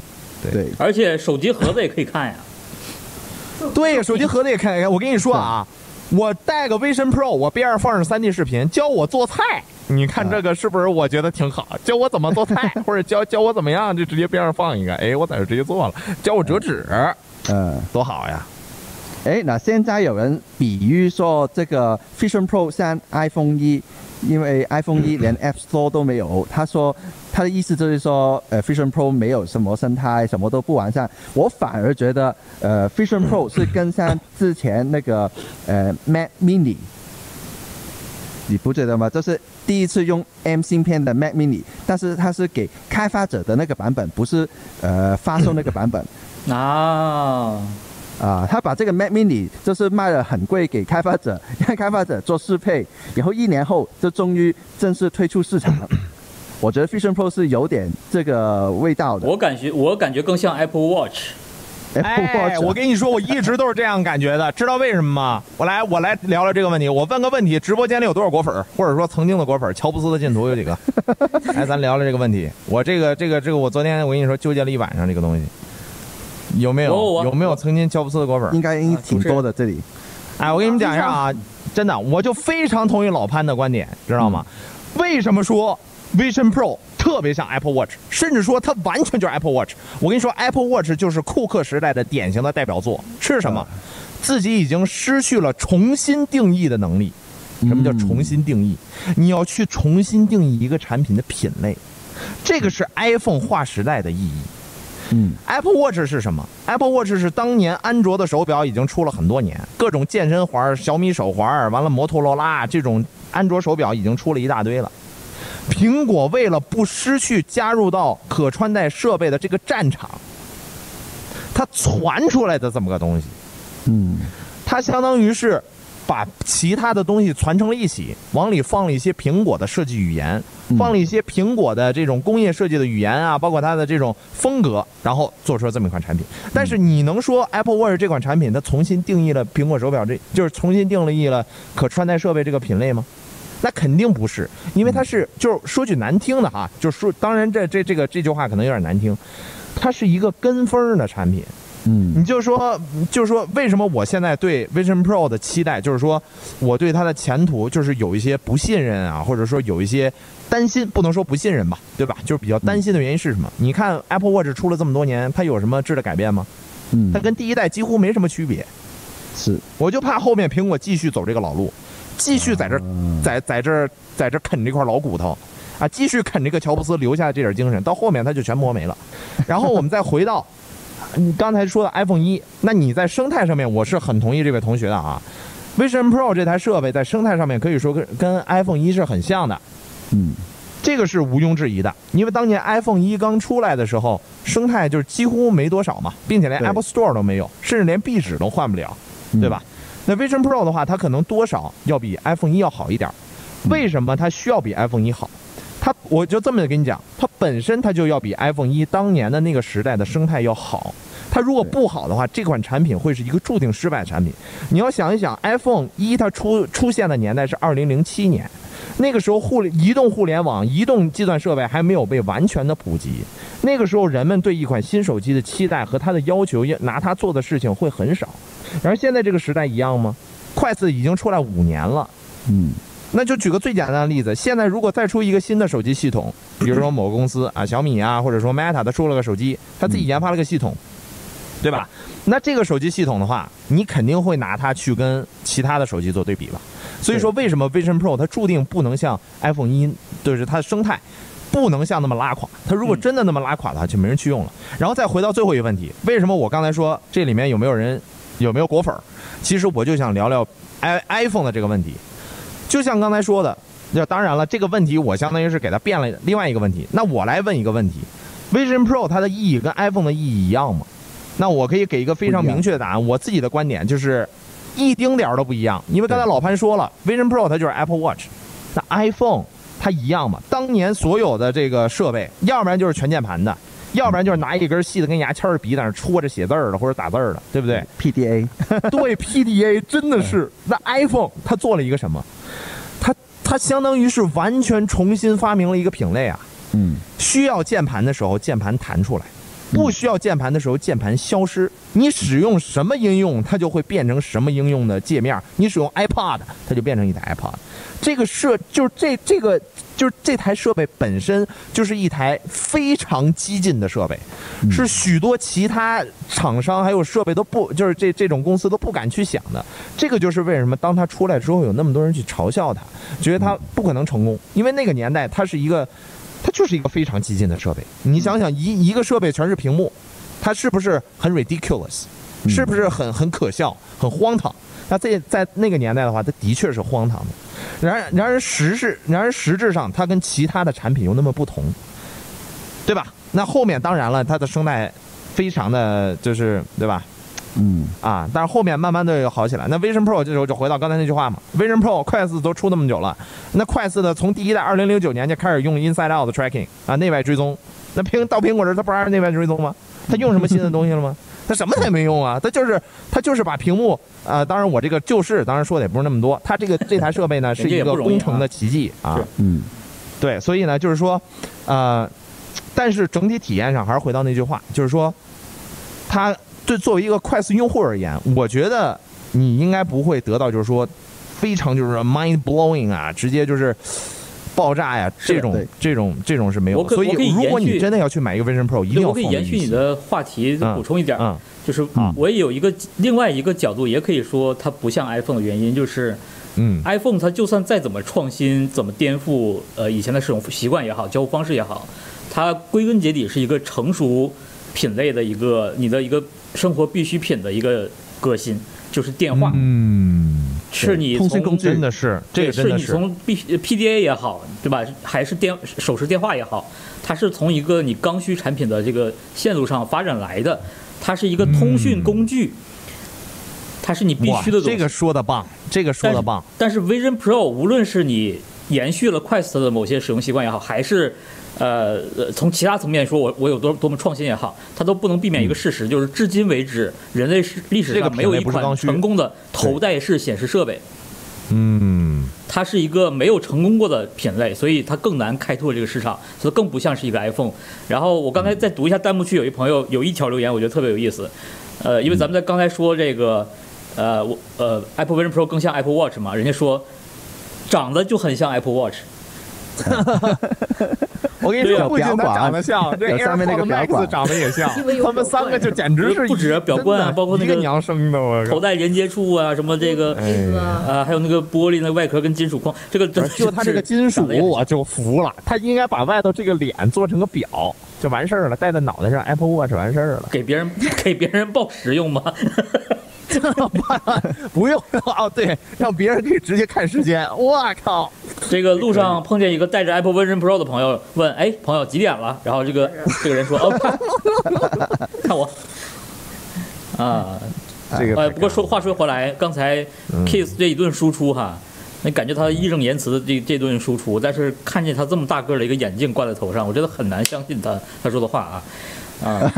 对， 而且手机盒子也可以看呀。 对，手机盒子也看一看。我跟你说啊，我带个 Vision Pro， 我边上放上 三 D 视频，教我做菜。你看这个是不是？我觉得挺好，教我怎么做菜，或者教教我怎么样，就直接边上放一个。哎，我在这直接做了，教我折纸， 嗯， 多好呀！ 哎，那现在有人比喻说这个 Vision Pro 像 iPhone 一，因为 iPhone 一连 App Store 都没有。他说他的意思就是说，呃 ，Vision Pro 没有什么生态，什么都不完善。我反而觉得，呃 ，Vision Pro 是更像之前那个呃 Mac Mini， 你不觉得吗？这是第一次用 M 芯片的 Mac Mini， 但是它是给开发者的那个版本，不是呃发售那个版本。 啊。 啊，他把这个 Mac Mini 就是卖了很贵给开发者，让开发者做适配，然后一年后就终于正式推出市场了。我觉得 Vision Pro 是有点这个味道的。 我感觉我感觉更像 Apple Watch。 Apple Watch， 哎，我跟你说，我一直都是这样感觉的，知道为什么吗？我来，我来聊聊这个问题。我问个问题：直播间里有多少果粉，或者说曾经的果粉？乔布斯的信徒有几个？来，咱聊聊这个问题。我这个这个这个，我昨天我跟你说纠结了一晚上这个东西。有没有有没有曾经乔布斯的果粉？ 应该挺多的这里。 哎，我跟你们讲一下啊，真的，我就非常同意老潘的观点，知道吗？嗯、为什么说 Vision Pro 特别像 Apple Watch， 甚至说它完全就是 Apple Watch？ 我跟你说 ，Apple Watch 就是库克时代的典型的代表作，是什么？自己已经失去了重新定义的能力。什么叫重新定义？嗯、你要去重新定义一个产品的品类，这个是 iPhone 划时代的意义。 嗯 ，Apple Watch 是什么 ？Apple Watch 是当年安卓的手表已经出了很多年，各种健身环、小米手环，完了摩托罗拉这种安卓手表已经出了一大堆了。苹果为了不失去加入到可穿戴设备的这个战场，它传出来的这么个东西， 嗯， 它相当于是把其他的东西传成了一起，往里放了一些苹果的设计语言。放了一些苹果的这种工业设计的语言啊，包括它的这种风格，然后做出了这么一款产品。但是你能说 Apple Watch 这款产品它重新定义了苹果手表，这就是重新定义了可穿戴设备这个品类吗？那肯定不是，因为它是就是说句难听的哈，就是说，当然这这这个这句话可能有点难听，它是一个跟风的产品。 嗯， 你就说，就是说，为什么我现在对 Vision Pro 的期待，就是说，我对它的前途就是有一些不信任啊，或者说有一些担心，不能说不信任吧，对吧？就是比较担心的原因是什么？你看 Apple Watch 出了这么多年，它有什么质的改变吗？ 嗯， 它跟第一代几乎没什么区别。 是， 我就怕后面苹果继续走这个老路，继续在这在在这在这啃这块老骨头啊，继续啃这个乔布斯留下的这点精神，到后面它就全磨没了。然后我们再回到。你刚才说的 iPhone 一，那你在生态上面，我是很同意这位同学的啊。Vision Pro 这台设备在生态上面可以说跟跟 iPhone 一是很像的， 嗯， 这个是毋庸置疑的。因为当年 iPhone 一刚出来的时候，生态就是几乎没多少嘛，并且连 Apple Store 都没有，甚至连壁纸都换不了，对吧？嗯、那 Vision Pro 的话，它可能多少要比 iPhone 一要好一点。为什么它需要比 iPhone 一好？它我就这么跟你讲，它本身它就要比 iPhone 一当年的那个时代的生态要好。它如果不好的话，这款产品会是一个注定失败的产品。你要想一想 ，iPhone 一它出出现的年代是二零零七年，那个时候互移动互联网、移动计算设备还没有被完全的普及。那个时候人们对一款新手机的期待和它的要求，拿它做的事情会很少。然而现在这个时代一样吗？快四已经出来五年了， 嗯。 那就举个最简单的例子，现在如果再出一个新的手机系统，比如说某个公司啊，小米啊，或者说 Meta 它出了个手机，它自己研发了个系统，对吧？那这个手机系统的话，你肯定会拿它去跟其他的手机做对比吧。所以说，为什么 Vision Pro 它注定不能像 iPhone 一，就是它的生态不能像那么拉垮。它如果真的那么拉垮的话，就没人去用了。然后再回到最后一个问题，为什么我刚才说这里面有没有人有没有果粉？其实我就想聊聊 i iPhone 的这个问题。就像刚才说的，那当然了，这个问题我相当于是给它变了另外一个问题。那我来问一个问题 ：Vision Pro 它的意义跟 iPhone 的意义一样吗？那我可以给一个非常明确的答案。我自己的观点就是一丁点儿都不一样。因为刚才老潘说了 ，Vision Pro 它就是 Apple Watch， 那 iPhone 它一样吗？当年所有的这个设备，要不然就是全键盘的，要不然就是拿一根细的跟牙签儿笔在那戳着写字儿的或者打字儿的，对不对 ？P D A， 对 P D A 真的是。那 iPhone 它做了一个什么？它它相当于是完全重新发明了一个品类啊。 嗯， 需要键盘的时候，键盘弹出来； 不需要键盘的时候，键盘消失。你使用什么应用，它就会变成什么应用的界面。你使用 iPod， 它就变成一台 iPod。这个设就是这这个就是这台设备本身就是一台非常激进的设备， 嗯、 是许多其他厂商还有设备都不就是这这种公司都不敢去想的。这个就是为什么当它出来之后，有那么多人去嘲笑它，觉得它不可能成功，因为那个年代它是一个。它就是一个非常激进的设备，你想想一一个设备全是屏幕，它是不是很 ridiculous， 是不是很很可笑、很荒唐？那在在那个年代的话，它的确是荒唐的。然而然而实质然而实质上，它跟其他的产品又那么不同，对吧？那后面当然了，它的生态非常的就是对吧？ 嗯啊，但是后面慢慢的又好起来。那 Vision Pro 这时候就回到刚才那句话嘛 ，Vision Pro 快四都出那么久了，那快四的从第一代二零零九年就开始用 Inside Out 的 tracking 啊，内外追踪。那苹到苹果这它不还是内外追踪吗？它用什么新的东西了吗？它什么也没用啊，它就是它就是把屏幕啊、呃，当然我这个就是当然说的也不是那么多，它这个这台设备呢是一个工程的奇迹啊， 嗯， 对，所以呢就是说，呃，但是整体体验上还是回到那句话，就是说它。对，作为一个快四用户而言，我觉得你应该不会得到就是说非常就是 mind blowing 啊，直接就是爆炸呀，这种这种这种是没有的。所以如果你真的要去买一个 Vision Pro， 一定要。 我可以延续你的话题，补充一点， 嗯， 就是我也有一个另外一个角度，也可以说它不像 iPhone 的原因，就是嗯 ，iPhone 它就算再怎么创新，怎么颠覆呃以前的使用习惯也好，交互方式也好，它归根结底是一个成熟品类的一个你的一个。生活必需品的一个革新就是电话， 嗯， 是你通讯工具真的是，这个真的是你从 P P D A 也好，对吧？还是电手持电话也好，它是从一个你刚需产品的这个线路上发展来的，它是一个通讯工具，嗯、它是你必须的东西。 这个说的棒，这个说的棒。 但是 Vision Pro 无论是你延续了 Quest 的某些使用习惯也好，还是呃，从其他层面说，我我有多多么创新也好，它都不能避免一个事实，嗯、就是至今为止，人类历史上没有一款成功的头戴式显示设备。 嗯， 它是一个没有成功过的品类，所以它更难开拓这个市场，所以更不像是一个 iPhone。然后我刚才再读一下弹幕区，有一朋友有一条留言，我觉得特别有意思。呃，因为咱们在刚才说这个，呃，我呃 Apple Vision Pro 更像 Apple Watch 嘛，人家说长得就很像 Apple Watch。 我跟你说，不仅它长得像，这上面那个表管长得也像，他们三个就简直是不止表冠啊，包括那个娘生的，我头戴连接处啊，什么这个啊，还有那个玻璃那外壳跟金属框，这个就它这个金属我就服了，它应该把外头这个脸做成个表就完事儿了，戴在脑袋上 Apple Watch 完事儿了， 给别人给别人报时用吗？ 不用哦，对，让别人可以直接看时间。我靠！ 这个路上碰见一个带着 Apple Vision Pro 的朋友，问：“哎，朋友几点了？”然后这个这个人说：“哦，看，看我。”啊， 这个呃，不过说话说回来，刚才 Kiss 这一顿输出哈，那感觉他义正言辞的这这顿输出，但是看见他这么大个的一个眼镜挂在头上，我觉得很难相信他他说的话啊。啊，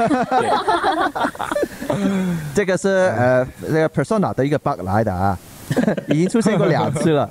这个是呃这个 Persona 的一个 bug 来的啊，已经出现过两次了。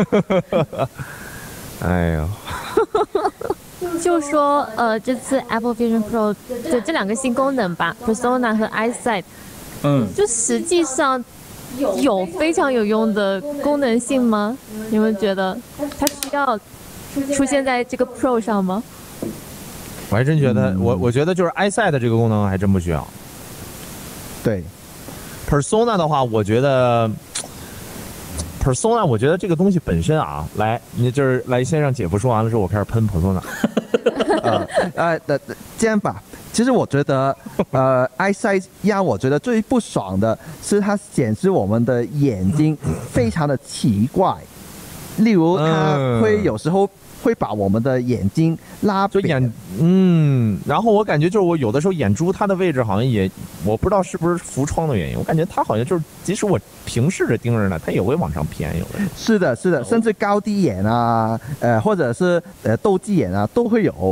哎呦， 就说呃这次 Apple Vision Pro 的这两个新功能吧 ，Persona 和 Eyesight， 嗯， 就实际上有非常有用的功能性吗？你们觉得它需要出现在这个 Pro 上吗？ 我还真觉得，嗯、我我觉得就是 Eyesight 这个功能还真不需要。 对 ，Persona 的话，我觉得 Persona， 我觉得这个东西本身啊，来，你就是来先让姐夫说完了之后，我开始喷 Persona。 呃呃的这样吧，其实我觉得，呃 ，Eyesight 让我觉得最不爽的是它显示我们的眼睛非常的奇怪，例如它会有时候。会把我们的眼睛拉就眼，嗯，然后我感觉就是我有的时候眼珠它的位置好像也，我不知道是不是浮窗的原因，我感觉它好像就是即使我平视着盯着呢，它也会往上偏，有的。 是的，是的，甚至高低眼啊，呃，或者是呃斗鸡眼啊，都会有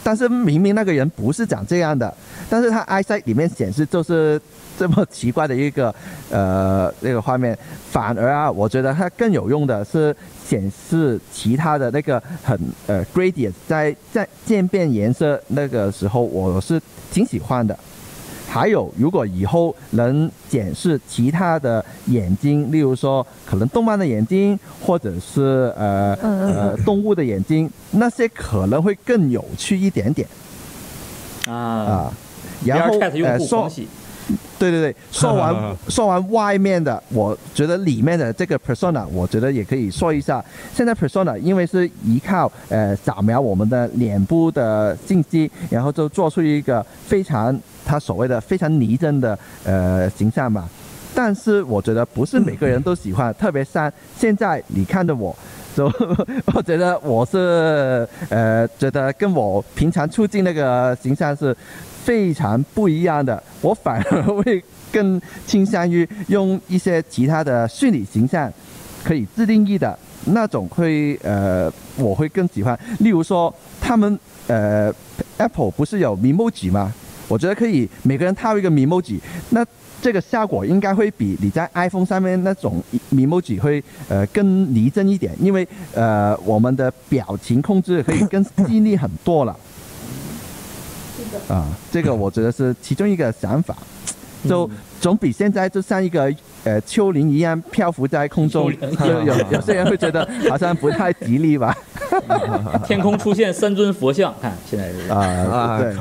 但是明明那个人不是长这样的，但是他 eyesight 里面显示就是这么奇怪的一个呃那个画面，反而啊，我觉得它更有用的是显示其他的那个很呃 gradient， 在在渐变颜色那个时候，我是挺喜欢的。还有，如果以后能检视其他的眼睛，例如说可能动漫的眼睛，或者是呃呃动物的眼睛，那些可能会更有趣一点点啊啊。然后呃说， 对对对，说完说完外面的，我觉得里面的这个 persona， 我觉得也可以说一下。现在 persona 因为是依靠呃扫描我们的脸部的信息，然后就做出一个非常他所谓的非常拟真的呃形象嘛。但是我觉得不是每个人都喜欢，特别像现在你看着我，就我觉得我是呃觉得跟我平常出镜那个形象是非常不一样的，我反而会更倾向于用一些其他的虚拟形象，可以自定义的那种会呃我会更喜欢。例如说他们呃 Apple 不是有 Memoji 吗？我觉得可以每个人套一个 Memoji， 那这个效果应该会比你在 iPhone 上面那种 Memoji 会呃更拟真一点，因为呃我们的表情控制可以更细腻很多了。啊，这个我觉得是其中一个想法，就总比现在就像一个呃丘陵一样漂浮在空中，有有有些人会觉得好像不太吉利吧。 天空出现三尊佛像，看现在是啊啊，对，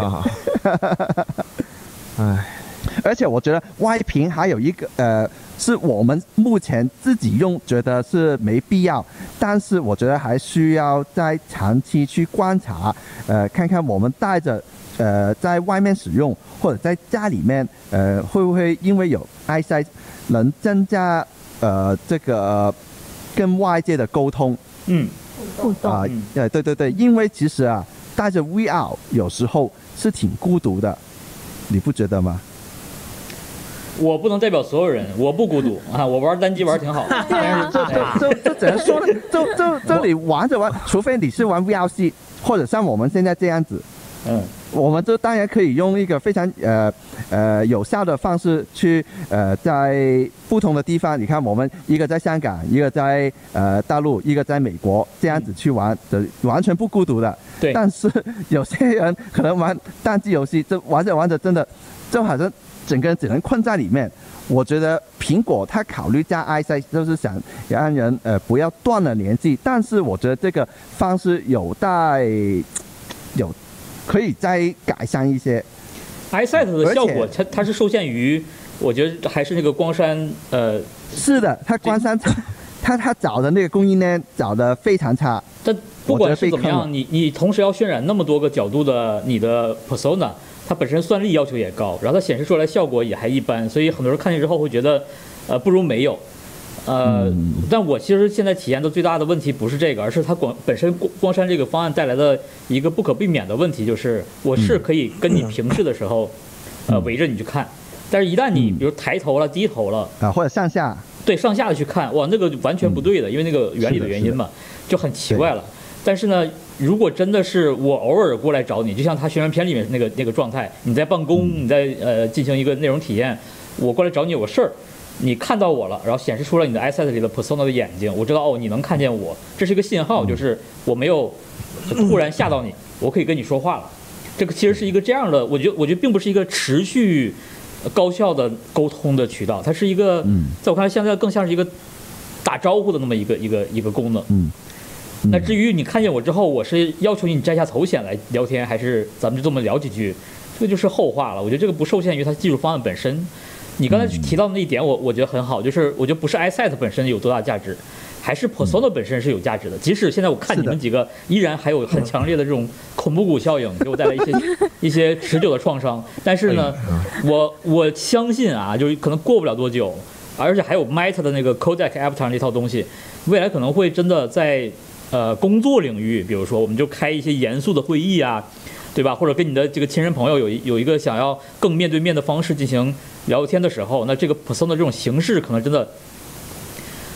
哎， 而且我觉得外屏还有一个呃，是我们目前自己用觉得是没必要，但是我觉得还需要在长期去观察，呃，看看我们带着。呃，在外面使用或者在家里面，呃，会不会因为有 eyesight 能增加呃这个跟外界的沟通？ 嗯， 互动啊，呃，对对对，因为其实啊，戴着 V R 有时候是挺孤独的，你不觉得吗？ 我不能代表所有人，我不孤独啊，我玩单机玩挺好。 对啊， 这这这这只能说，就就就你玩着玩，除非你是玩 V R 系，或者像我们现在这样子。 嗯， 我们就当然可以用一个非常呃呃有效的方式去呃在不同的地方，你看我们一个在香港，一个在呃大陆，一个在美国，这样子去玩，就完全不孤独的。 对。 但是有些人可能玩单机游戏，就玩着玩着真的就好像整个人只能困在里面。我觉得苹果它考虑加 eyesight 就是想让人呃不要断了联系，但是我觉得这个方式有待有。可以再改善一些 ，eyesight 的效果，它它是受限于，我觉得还是那个光栅，呃， 是的，它光栅，它它找的那个供应链找的非常差。 但不管是怎么样，你你同时要渲染那么多个角度的你的 persona， 它本身算力要求也高，然后它显示出来效果也还一般，所以很多人看见之后会觉得，呃，不如没有。呃，嗯、但我其实现在体验的最大的问题不是这个，而是它光本身光光栅这个方案带来的一个不可避免的问题，就是我是可以跟你平视的时候，嗯、呃，围着你去看，但是一旦你比如抬头了、低头了啊，或者上下， 对上下的去看，哇，那个完全不对的，因为那个原理的原因嘛，就很奇怪了。但是呢，如果真的是我偶尔过来找你，就像他宣传片里面那个那个状态，你在办公，你在呃进行一个内容体验，我过来找你有个事儿。你看到我了，然后显示出了你的 eyesight 里的 persona 的眼睛，我知道哦，你能看见我，这是一个信号，就是我没有突然吓到你，我可以跟你说话了。这个其实是一个这样的，我觉得我觉得并不是一个持续高效的沟通的渠道，它是一个，在我看来现在更像是一个打招呼的那么一个一个一个功能。 嗯。 那至于你看见我之后，我是要求你摘下头显来聊天，还是咱们就这么聊几句，这个就是后话了。我觉得这个不受限于它技术方案本身。你刚才提到的那一点我，我我觉得很好，就是我觉得不是 eyesight 本身有多大价值，还是 persona 本身是有价值的。即使现在我看你们几个依然还有很强烈的这种恐怖谷效应，给我带来一些一些持久的创伤，但是呢，我我相信啊，就是可能过不了多久，而且还有 Meta 的那个 Codec Avatar 那套东西，未来可能会真的在呃工作领域，比如说我们就开一些严肃的会议啊。对吧？或者跟你的这个亲人朋友有有一个想要更面对面的方式进行聊天的时候，那这个 persona 这种形式可能真的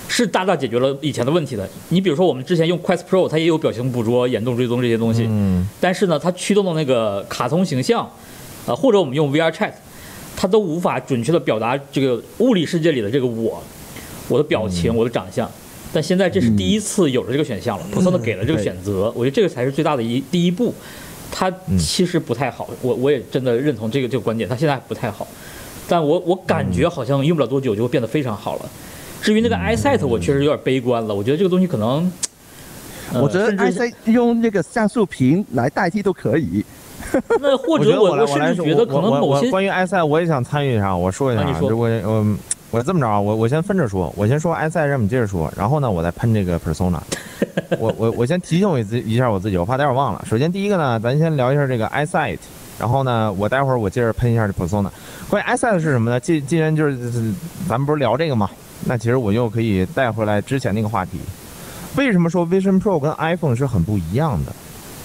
是大大解决了以前的问题的。你比如说我们之前用 Quest Pro， 它也有表情捕捉、眼动追踪这些东西， 嗯， 但是呢，它驱动的那个卡通形象，呃，或者我们用 V R Chat， 它都无法准确的表达这个物理世界里的这个我，我的表情、嗯、我的长相。但现在这是第一次有了这个选项了 ，Persona 给了这个选择，我觉得这个才是最大的一第一步。它其实不太好，我我也真的认同这个这个观点，它现在不太好，但我我感觉好像用不了多久就会变得非常好了。至于那个 iSight， 我确实有点悲观了，我觉得这个东西可能， 呃、我觉得 iSight 用那个像素屏来代替都可以。 那或者我我甚至觉得可能某些关于 iSight 我也想参与一下，我说一下， 啊、 我我我这么着啊，我我先分着说，我先说 iSight， 让你接着说，然后呢，我再喷这个 Persona。我我我先提醒我一下我自己，我怕待会儿忘了。首先第一个呢，咱先聊一下这个 iSight， 然后呢，我待会儿我接着喷一下这 Persona。关于 iSight 是什么呢？既既然就是咱们不是聊这个嘛，那其实我又可以带回来之前那个话题。为什么说 Vision Pro 跟 iPhone 是很不一样的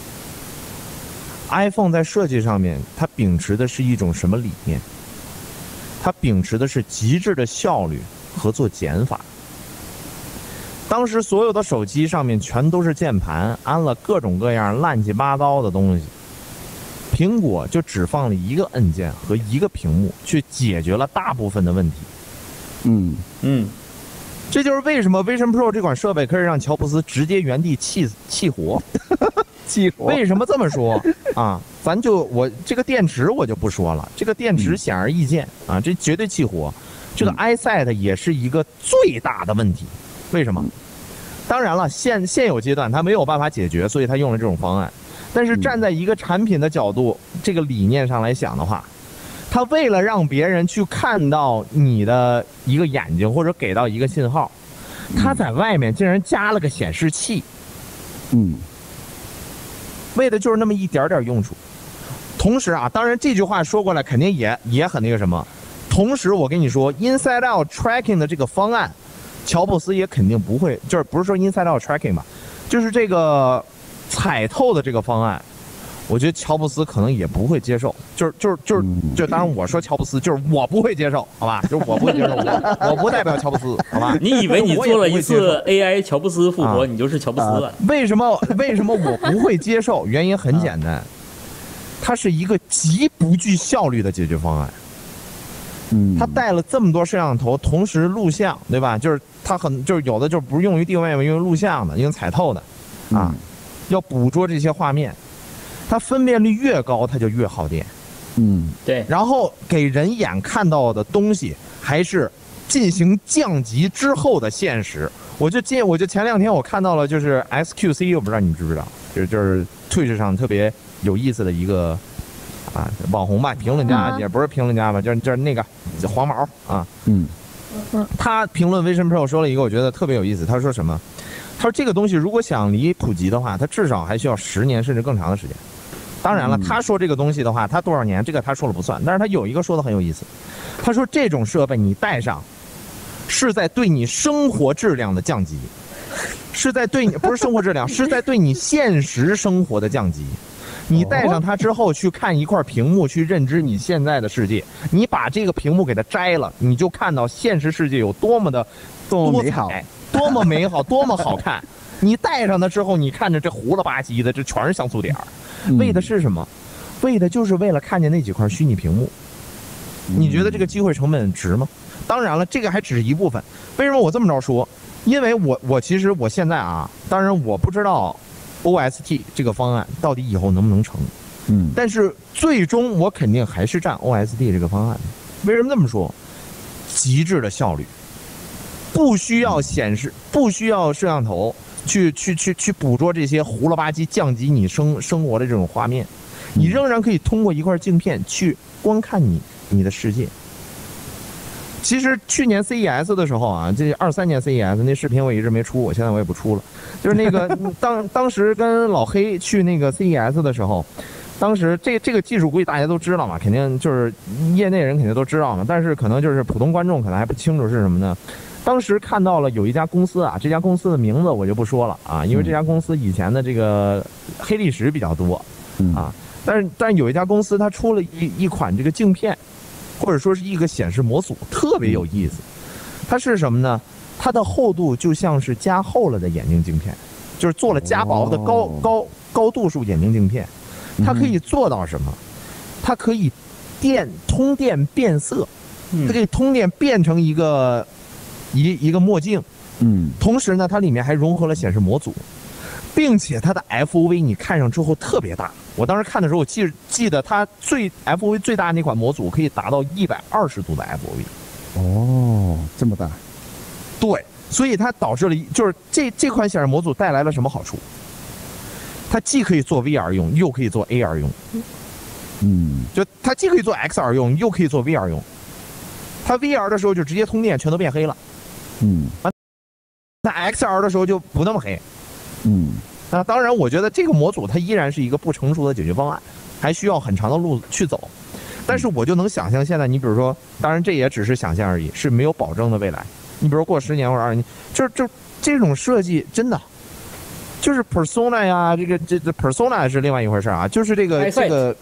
？iPhone 在设计上面，它秉持的是一种什么理念？它秉持的是极致的效率和做减法。当时所有的手机上面全都是键盘，安了各种各样乱七八糟的东西。苹果就只放了一个按键和一个屏幕，去解决了大部分的问题。 嗯嗯， 这就是为什么 Vision Pro 这款设备可以让乔布斯直接原地气气活。 气活。 为什么这么说啊？咱就我这个电池我就不说了，这个电池显而易见啊，这绝对气活。这个 iSight 也是一个最大的问题。为什么？当然了，现现有阶段它没有办法解决，所以它用了这种方案。但是站在一个产品的角度，这个理念上来想的话，它为了让别人去看到你的一个眼睛或者给到一个信号，它在外面竟然加了个显示器， 嗯， 为的就是那么一点点用处。同时啊，当然这句话说过来肯定也也很那个什么。同时我跟你说 ，Inside Out Tracking 的这个方案，乔布斯也肯定不会，就是不是说 Inside Out Tracking 吧，就是这个彩透的这个方案，我觉得乔布斯可能也不会接受。就是就是就是就当然我说乔布斯，就是我不会接受，好吧？就是我不会接受，我我不代表乔布斯，好吧？ 你以为你做了一次 A I 乔布斯复活，啊、你就是乔布斯了？ 为什么为什么我不会接受？原因很简单，它是一个极不具效率的解决方案。 嗯， 它带了这么多摄像头，同时录像，对吧？就是它很就是有的就不是用于定位，用于录像的，用彩透的，啊，嗯、要捕捉这些画面，它分辨率越高，它就越耗电。 嗯， 对。 然后给人眼看到的东西还是进行降级之后的现实。我就今我就前两天我看到了，就是 X Q C， 我不知道你们知不知道，就是就是 Twitch 上特别有意思的一个。啊，网红吧，评论家也不是评论家吧，就是就是那个黄毛啊， 嗯， 他评论 Vision Pro 说了一个我觉得特别有意思，他说什么？他说这个东西如果想离普及的话，它至少还需要十年甚至更长的时间。当然了，他说这个东西的话，他多少年这个他说了不算，但是他有一个说的很有意思，他说这种设备你带上，是在对你生活质量的降级，是在对你不是生活质量，是在对你现实生活的降级。你带上它之后去看一块屏幕，去认知你现在的世界。你把这个屏幕给它摘了，你就看到现实世界有多么的多么美好， 多么美好，多么好看。你带上它之后，你看着这糊了吧唧的，这全是像素点儿，为的是什么？为的就是为了看见那几块虚拟屏幕。你觉得这个机会成本值吗？当然了，这个还只是一部分。为什么我这么着说？因为我我其实我现在啊，当然我不知道。O S T 这个方案到底以后能不能成？ 嗯， 但是最终我肯定还是占 O S T 这个方案。为什么这么说？极致的效率，不需要显示，不需要摄像头去去去去捕捉这些糊了吧唧降级你生生活的这种画面，你仍然可以通过一块镜片去观看你你的世界。其实去年 C E S 的时候啊，这二三年 C E S 那视频我一直没出，我现在我也不出了。就是那个当当时跟老黑去那个 C E S 的时候，当时这这个技术估计大家都知道嘛，肯定就是业内人肯定都知道嘛，但是可能就是普通观众可能还不清楚是什么呢？当时看到了有一家公司啊，这家公司的名字我就不说了啊，因为这家公司以前的这个黑历史比较多啊，但是但是有一家公司它出了一一款这个镜片。或者说是一个显示模组，特别有意思。它是什么呢？ 它的厚度就像是加厚了的眼镜镜片，就是做了加薄的高、 哦、 高高度数眼镜镜片。它可以做到什么？它可以电通电变色，它可以通电变成一个一一个墨镜。 嗯， 同时呢，它里面还融合了显示模组，并且它的 F O V 你看上之后特别大。我当时看的时候，我记记得它最 F O V 最大那款模组可以达到一百二十度的 F O V。 哦，这么大。 对，所以它导致了就是这这款显示模组带来了什么好处？它既可以做 V R 用，又可以做 A R 用。 嗯， 就它既可以做 X R 用，又可以做 V R 用。它 V R 的时候就直接通电，全都变黑了。 嗯， 那 X R 的时候就不那么黑。 嗯， 那当然，我觉得这个模组它依然是一个不成熟的解决方案，还需要很长的路去走。但是我就能想象，现在你比如说，当然这也只是想象而已，是没有保证的未来。你比如说过十年或者二十年，就是就这种设计真的。就是 persona 呀，这个这这 persona 是另外一回事啊。就是这个这个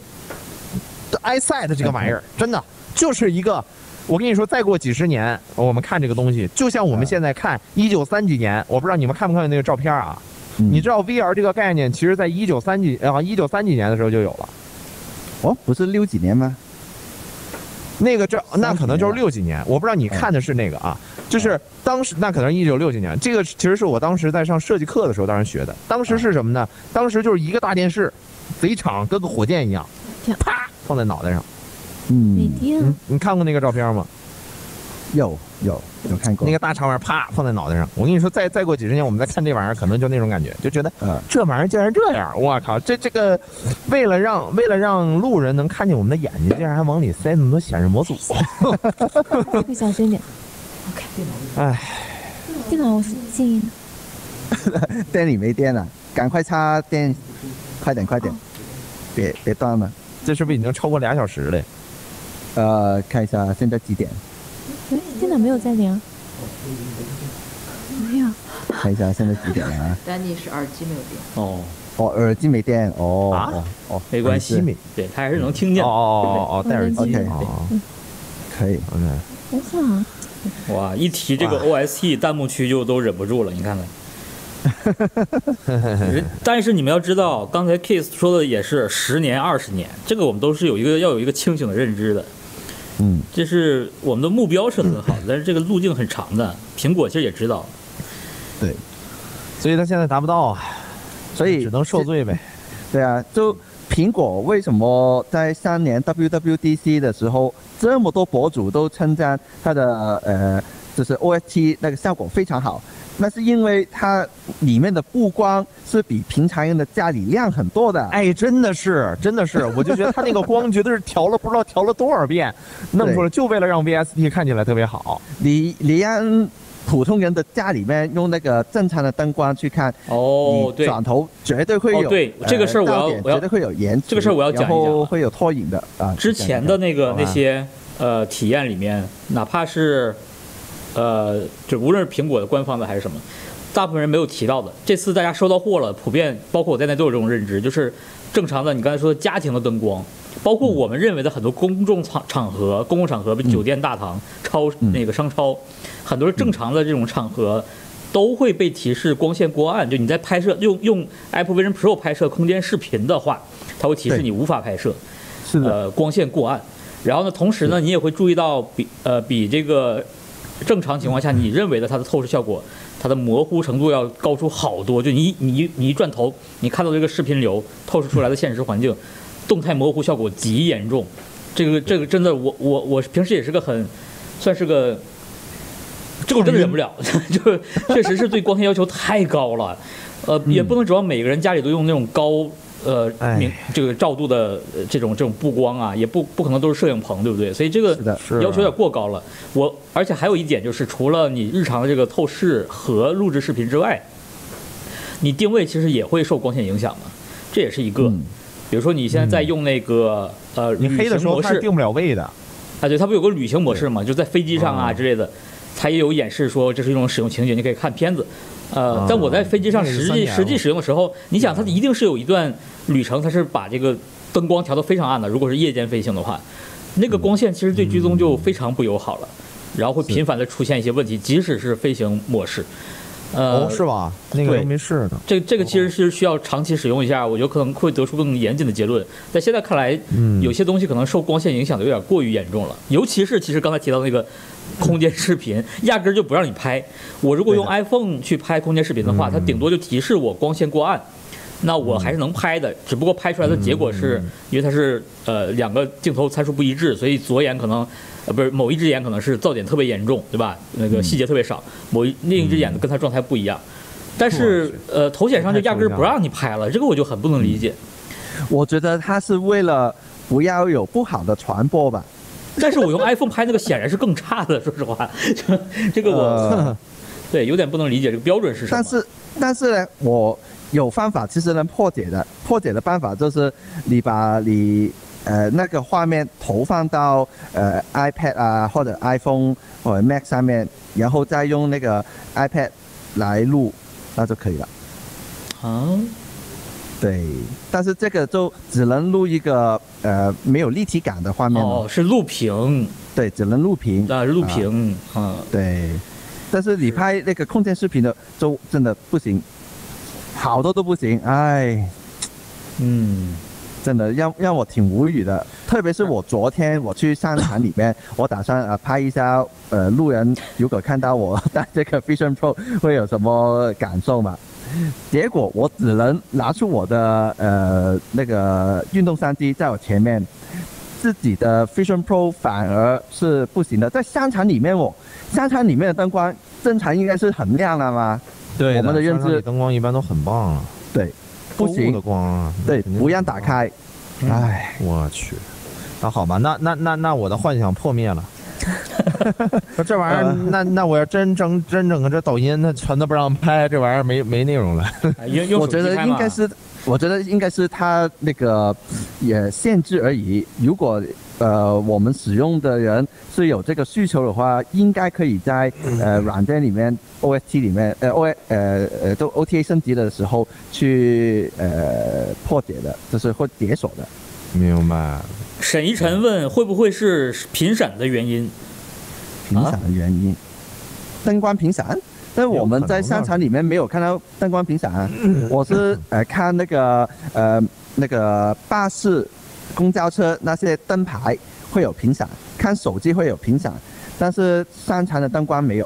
eyesight 这个玩意儿，真的就是一个，我跟你说，再过几十年，我们看这个东西，就像我们现在看一九三几年，我不知道你们看不看那个照片啊？ 嗯、 你知道 V R 这个概念，其实在一九三几啊一九三几年的时候就有了。 哦，不是六几年吗？ 那个这那可能就是六几年，我不知道你看的是那个啊，就是当时那可能是一九六几年，这个其实是我当时在上设计课的时候当时学的。当时是什么呢？当时就是一个大电视，贼长，跟个火箭一样，啪放在脑袋上。 嗯， 你你看过那个照片吗？ 有有有看过。 那个大长玩意儿啪放在脑袋上，我跟你说，再再过几十年，我们再看这玩意儿，可能就那种感觉，就觉得，呃，这玩意儿竟然这样，我靠，这这个，为了让为了让路人能看见我们的眼睛，竟然还往里塞那么多显示模组。 会小声一点。OK。 哎， 电脑我是静音的。电里没电了，赶快插电，快点快点，别别断了。 这是不是已经超过俩小时了？ 呃，看一下现在几点？ 哎，电脑没有在连。没有。 看一下现在几点了啊？ 丹尼是耳机没有电。 哦哦，耳机没电哦。 啊哦哦， 没关系，没对，他还是能听见。 哦哦哦哦，戴耳机。 OK，可以。 OK。 我想。 哇，一提这个 O S T， 弹幕区就都忍不住了，你看看。但是你们要知道，刚才 Kiss 说的也是十年、二十年，这个我们都是有一个要有一个清醒的认知的。 嗯， 这是我们的目标是很好的，但是这个路径很长的。苹果其实也知道， 对， 所以他现在达不到啊， 所以只能受罪呗。 对啊，就苹果为什么在三年 W W D C 的时候，这么多博主都称赞它的呃，就是 O S T 那个效果非常好？那是因为它里面的布光是比平常人的家里亮很多的。 哎，真的是，真的是，我就觉得它那个光绝对是调了不知道调了多少遍，弄出来就为了让 V S T 看起来特别好。 你你让普通人的家里面用那个正常的灯光去看， 哦，对， 转头绝对会有。 哦、对，这个事儿我要我要绝对会有延迟。 这个事儿我要讲一讲， 会有拖影的啊。 之前的那个那些呃体验里面，哪怕是。呃，就无论是苹果的官方的还是什么，大部分人没有提到的。这次大家收到货了，普遍包括我在内都有这种认知，就是正常的你刚才说的家庭的灯光，包括我们认为的很多公众场场合、公共场合，比如酒店大堂、超那个商超，很多正常的这种场合都会被提示光线过暗。就你在拍摄用用 Apple Vision Pro 拍摄空间视频的话，它会提示你无法拍摄， 是的， 呃，光线过暗。然后呢，同时呢，你也会注意到比呃比这个。正常情况下，你认为的它的透视效果，它的模糊程度要高出好多。就你你你一转头，你看到这个视频流透视出来的现实环境，动态模糊效果极严重。这个这个真的，我我我平时也是个很，算是个，这个我真的忍不了，就确实是对光线要求太高了。呃，也不能指望每个人家里都用那种高。呃，明这个照度的这种这种布光啊，也不不可能都是摄影棚，对不对？所以这个要求有点过高了。我而且还有一点就是，除了你日常的这个透视和录制视频之外，你定位其实也会受光线影响的，这也是一个。 嗯、 比如说你现在在用那个、嗯、呃， 你黑的时候它定不了位的。 啊，对，它不有个旅行模式嘛？就在飞机上啊、嗯、之类的，它也有演示说这是一种使用情景，你可以看片子。呃，但我在飞机上实际实际使用的时候，你想它一定是有一段旅程，它是把这个灯光调得非常暗的。如果是夜间飞行的话，那个光线其实对追踪就非常不友好了。 然后会频繁的出现一些问题，即使是飞行模式。呃， 哦，是吧？那个都没试呢。 这这个其实是需要长期使用一下，我觉得可能会得出更严谨的结论。但现在看来，嗯，有些东西可能受光线影响的有点过于严重了，尤其是其实刚才提到那个空间视频，压根儿就不让你拍。我如果用 iPhone 去拍空间视频的话，它顶多就提示我光线过暗。那我还是能拍的，只不过拍出来的结果是，因为它是呃两个镜头参数不一致，所以左眼可能呃不是某一只眼可能是噪点特别严重，对吧？那个细节特别少，某一另一只眼跟它状态不一样。但是呃头显上就压根儿不让你拍了，这个我就很不能理解。 我觉得它是为了不要有不好的传播吧。 但是我用 iPhone 拍那个显然是更差的，说实话，这个我、呃、对有点不能理解这个标准是什么。 但是但是呢，我。有方法其实能破解的，破解的办法就是你把你呃那个画面投放到呃 iPad 啊或者 iPhone 或者 Mac 上面，然后再用那个 iPad 来录，那就可以了。 啊， 对，但是这个就只能录一个呃没有立体感的画面哦，是录屏。 对，只能录屏啊，录屏啊、嗯。 对，但是你拍那个空间视频的就真的不行。好多都不行，哎， 嗯， 真的让让我挺无语的。特别是我昨天我去商场里面，我打算呃拍一下，呃路人如果看到我戴这个 Vision Pro 会有什么感受嘛？结果我只能拿出我的呃那个运动相机在我前面，自己的 Vision Pro 反而是不行的。在商场里面我，我商场里面的灯光正常应该是很亮了嘛。 对， 我们的认知灯光一般都很棒啊。 对，不行的光啊， 对，不让打开。哎、 嗯，我去，那好吧，那那那那我的幻想破灭了。这玩意儿，那那我要真整真整个这抖音，那全都不让拍，这玩意儿没没内容了。 我觉得应该是，我觉得应该是它那个也限制而已。如果呃我们使用的人是有这个需求的话，应该可以在呃软件里面 O S T 里面呃 O 呃呃都 O T A 升级的时候去呃破解的，就是会解锁的。 明白。 沈一晨问会不会是频闪的原因？ 频闪的原因，灯光频闪。但我们在商场里面没有看到灯光频闪啊。我是呃看那个呃那个巴士、公交车那些灯牌会有频闪，看手机会有频闪，但是商场的灯光没有。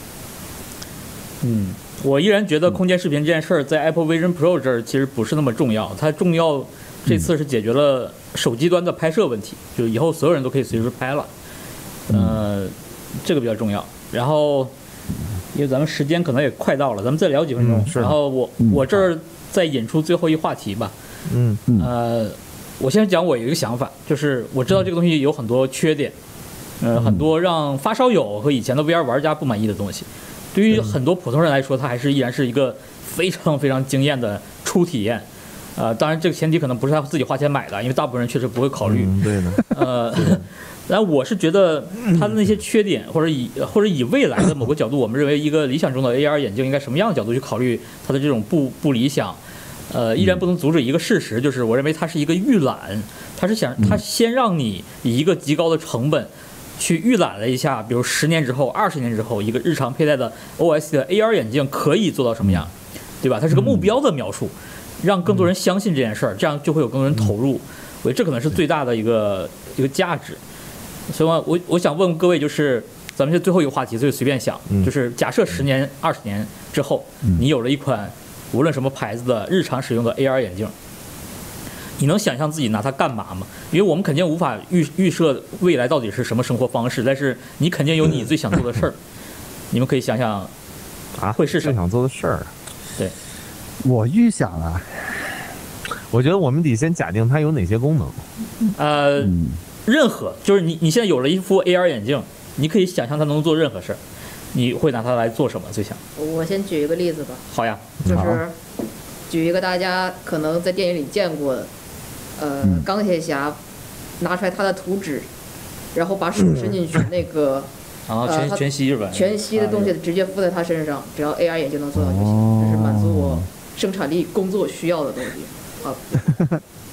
嗯，我依然觉得空间视频这件事儿在 Apple Vision Pro 这儿其实不是那么重要，它重要这次是解决了手机端的拍摄问题，就以后所有人都可以随时拍了，呃，这个比较重要。然后，因为咱们时间可能也快到了，咱们再聊几分钟。 嗯、 然后我、嗯、我这儿再引出最后一话题吧。 嗯嗯。 呃，我先讲我有一个想法，就是我知道这个东西有很多缺点，呃，很多让发烧友和以前的 V R 玩家不满意的东西。对于很多普通人来说，它还是依然是一个非常非常惊艳的初体验。呃，当然这个前提可能不是他自己花钱买的，因为大部分人确实不会考虑。 嗯、对的。 呃，然我是觉得它的那些缺点，或者以或者以未来的某个角度，我们认为一个理想中的 A R 眼镜应该什么样的角度去考虑它的这种不不理想，呃，依然不能阻止一个事实，就是我认为它是一个预览，它是想它先让你以一个极高的成本去预览了一下，比如十年之后、二十年之后，一个日常佩戴的 O S 的 A R 眼镜可以做到什么样，对吧？它是个目标的描述。让更多人相信这件事儿，这样就会有更多人投入。我觉得这可能是最大的一个一个价值。所以我，我我想问各位，就是咱们这最后一个话题，所以随便想，就是假设十年、二十年之后，你有了一款无论什么牌子的日常使用的 A R 眼镜，你能想象自己拿它干嘛吗？因为我们肯定无法预预设未来到底是什么生活方式，但是你肯定有你最想做的事儿。你们可以想想， 啊， 会是什么？ 最想做的事儿？ 对。 我预想啊， 我觉得我们得先假定它有哪些功能。 呃，嗯、任何就是你你现在有了一副 A R 眼镜，你可以想象它能做任何事儿，你会拿它来做什么？最想？ 我先举一个例子吧。 好呀， 就是举一个大家可能在电影里见过的，呃，嗯、钢铁侠拿出来他的图纸，然后把手伸进去那个。 啊，全全息是吧？ 全息的东西直接附在他身上，只要 A R 眼镜能做到就行，这是满足我生产力工作需要的东西。啊，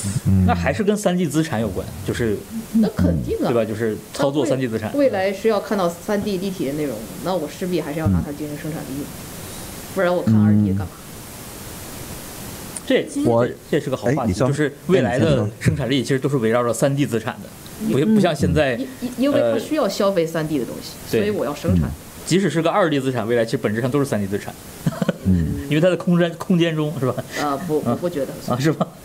那还是跟三 D 资产有关，就是那肯定啊， 对吧？就是操作三 D 资产。 未来是要看到三 D 立体的内容，那我势必还是要拿它进行生产力，不然我看二 D 干嘛？ 这我这是个好话题， 哎你说就是未来的生产力其实都是围绕着三 D 资产的，不不像现在， 因因因为它需要消费三 D 的东西，所以我要生产。 即使是个二 D 资产，未来其实本质上都是三 D 资产， 嗯， 因为它在空间空间中是吧？ 啊，不，我不觉得啊，是吧？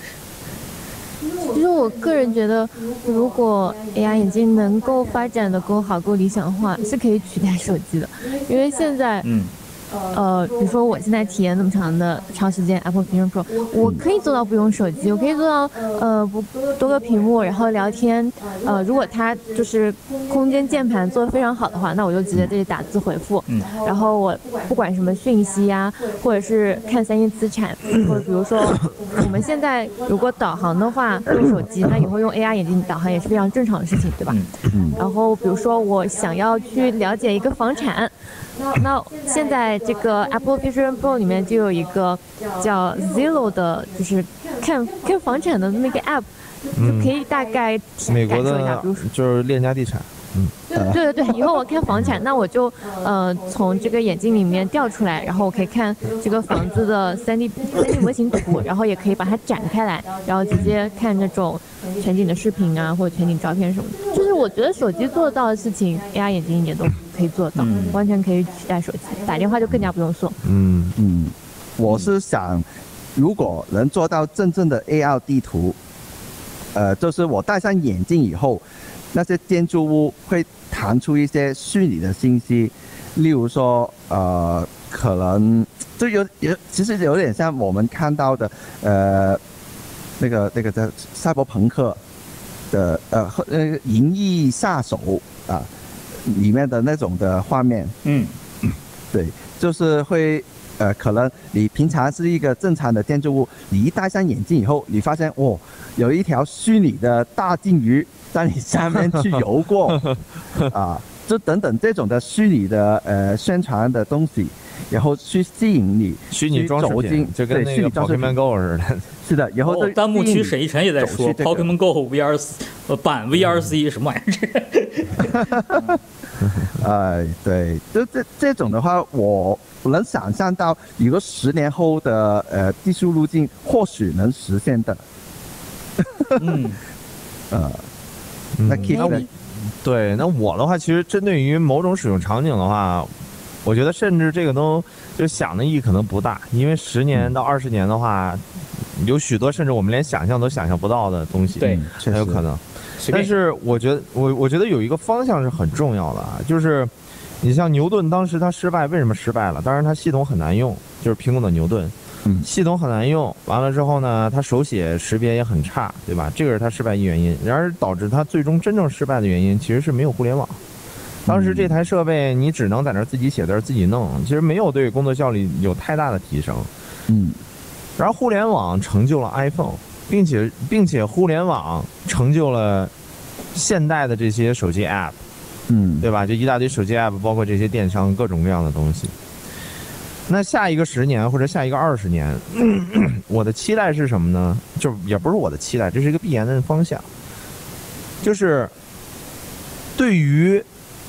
其实我个人觉得，如果 A R 眼镜能够发展的够好、够理想化，是可以取代手机的，因为现在， 嗯。 呃，比如说我现在体验那么长的长时间 Apple Vision Pro， 我可以做到不用手机，我可以做到呃不多个屏幕，然后聊天。呃，如果它就是空间键盘做得非常好的话，那我就直接这里打字回复。 嗯。 然后我不管什么讯息呀、啊，或者是看三 D 资产，或者比如说我们现在如果导航的话用手机，那以后用 A R 眼镜导航也是非常正常的事情，对吧？ 嗯。 然后比如说我想要去了解一个房产。那现在这个 Apple Vision Pro 里面就有一个叫 Zillow 的，就是看看房产的那个 app， 就可以大概美国的感受一下，比如说就是链家地产。嗯， 对对对，以后我看房产，那我就呃从这个眼镜里面调出来，然后我可以看这个房子的 三 D 三 D 模型图，然后也可以把它展开来，然后直接看那种全景的视频啊，或者全景照片什么的。就是我觉得手机做到的事情 ，A R 眼镜也都可以做到， 嗯、 完全可以取代手机。打电话就更加不用说。 嗯嗯，我是想，如果能做到真正的 A R 地图，呃，就是我戴上眼镜以后。那些建筑物会弹出一些虚拟的信息，例如说，呃，可能就有有，其实有点像我们看到的，呃，那个那个叫赛博朋克的呃呃银翼杀手啊里面的那种的画面。 嗯， 对，就是会呃，可能你平常是一个正常的建筑物，你一戴上眼镜以后，你发现哦，有一条虚拟的大鲸鱼。在你下面去游过，啊，就等等这种的虚拟的呃宣传的东西，然后去吸引你虚拟装饰品，就跟那个 Pokemon Go 似的。 是的，然后、 哦、弹幕区沈一晨也在说、这个、Pokemon Go V R 呃版 V R C 什么玩意儿？ 呃，对，就这这种的话，我能想象到，如果十年后的呃技术路径或许能实现的。 嗯， 呃。那 Keith 呢？ 对，那我的话，其实针对于某种使用场景的话，我觉得甚至这个都就想的意义可能不大，因为十年到二十年的话，有许多甚至我们连想象都想象不到的东西， 对， 很有可能。但是我觉得，我我觉得有一个方向是很重要的啊，就是你像牛顿当时他失败，为什么失败了？当然他系统很难用，就是苹果的牛顿。 嗯， 系统很难用，完了之后呢，他手写识别也很差，对吧？这个是他失败一原因。然而导致他最终真正失败的原因，其实是没有互联网。当时这台设备你只能在那自己写字自己弄，其实没有对工作效率有太大的提升。 嗯， 然后互联网成就了 iPhone， 并且并且互联网成就了现代的这些手机 App， 嗯， 对吧？就一大堆手机 App， 包括这些电商各种各样的东西。那下一个十年或者下一个二十年，我的期待是什么呢？就也不是我的期待，这是一个必然的方向。就是对于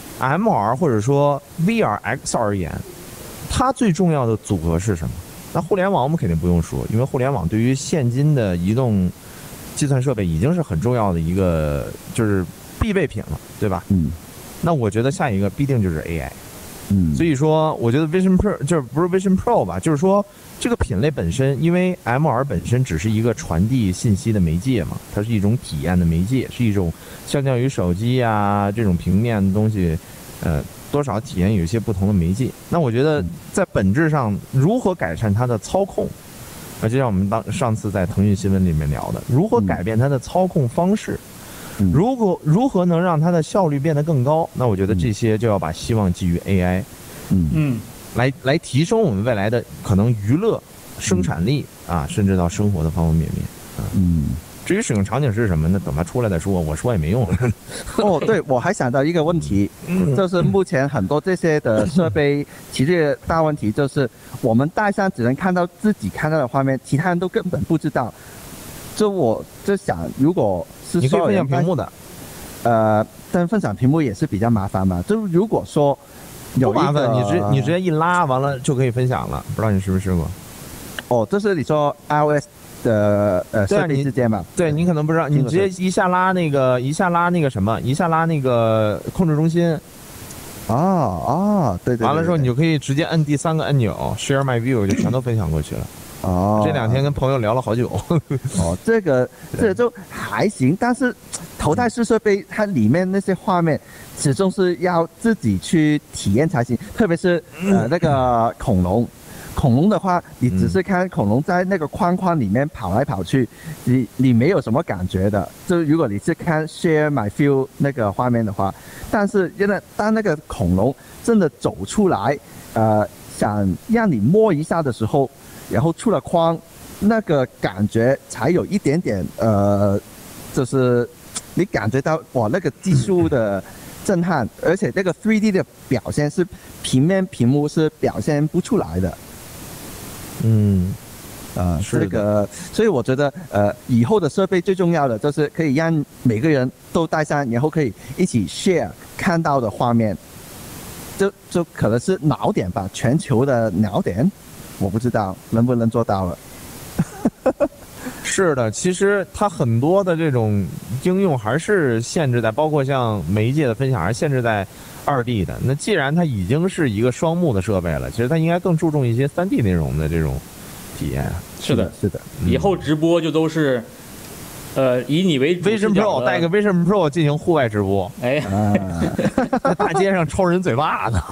M R 或者说 V R X 而言，它最重要的组合是什么？那互联网我们肯定不用说，因为互联网对于现今的移动计算设备已经是很重要的一个就是必备品了，对吧？ 嗯。 那我觉得下一个必定就是 A I。 嗯， 所以说，我觉得 Vision Pro 就是不是 Vision Pro 吧，就是说这个品类本身，因为 M R 本身只是一个传递信息的媒介嘛，它是一种体验的媒介，是一种相较于手机啊这种平面的东西，呃，多少体验有一些不同的媒介。那我觉得在本质上，如何改善它的操控，啊，就像我们当上次在腾讯新闻里面聊的，如何改变它的操控方式。如果如何能让它的效率变得更高？那我觉得这些就要把希望寄于 A I， 嗯嗯， 来来提升我们未来的可能娱乐生产力啊，甚至到生活的方方面面啊。 嗯， 至于使用场景是什么，那等它出来再说，我说也没用。 哦，对，我还想到一个问题，就是目前很多这些的设备，其实大问题就是我们戴上只能看到自己看到的画面，其他人都根本不知道。 就我就想，如果是你可以分享屏幕的， 呃，但分享屏幕也是比较麻烦嘛。就如果说有不麻烦，你直你直接接一拉完了就可以分享了。不知道你试没试过？ 哦，这是你说 iOS 的呃设备之间嘛？ 对你可能不知道，你直接一下拉那个一下拉那个什么，一下拉那个控制中心。 哦哦，对 对, 对, 对。 完了之后，你就可以直接摁第三个按钮 ，Share My View 就全都分享过去了。 哦， 这两天跟朋友聊了好久。 哦，这个这个就还行，但是头戴式设备它里面那些画面始终是要自己去体验才行，特别是呃那个恐龙。恐龙的话，你只是看恐龙在那个框框里面跑来跑去，你你没有什么感觉的。就如果你是看 Share My View 那个画面的话，但是因为当那个恐龙真的走出来，呃，想让你摸一下的时候，然后出了框，那个感觉才有一点点呃，就是你感觉到哇那个技术的震撼，而且那个 三 D 的表现是平面屏幕是表现不出来的。 嗯， 呃，这个，所以我觉得，呃，以后的设备最重要的就是可以让每个人都带上，然后可以一起 share 看到的画面，就就可能是锚点吧，全球的锚点，我不知道能不能做到了。 是的，其实它很多的这种应用还是限制在，包括像媒介的分享，还是限制在二 D 的。那既然它已经是一个双目的设备了，其实它应该更注重一些三 D 内容的这种体验。 是的， 是的， 以后直播就都是，呃，以你为主 Vision Pro 带个 Vision Pro 进行户外直播， 哎， 在大街上抽人嘴巴子。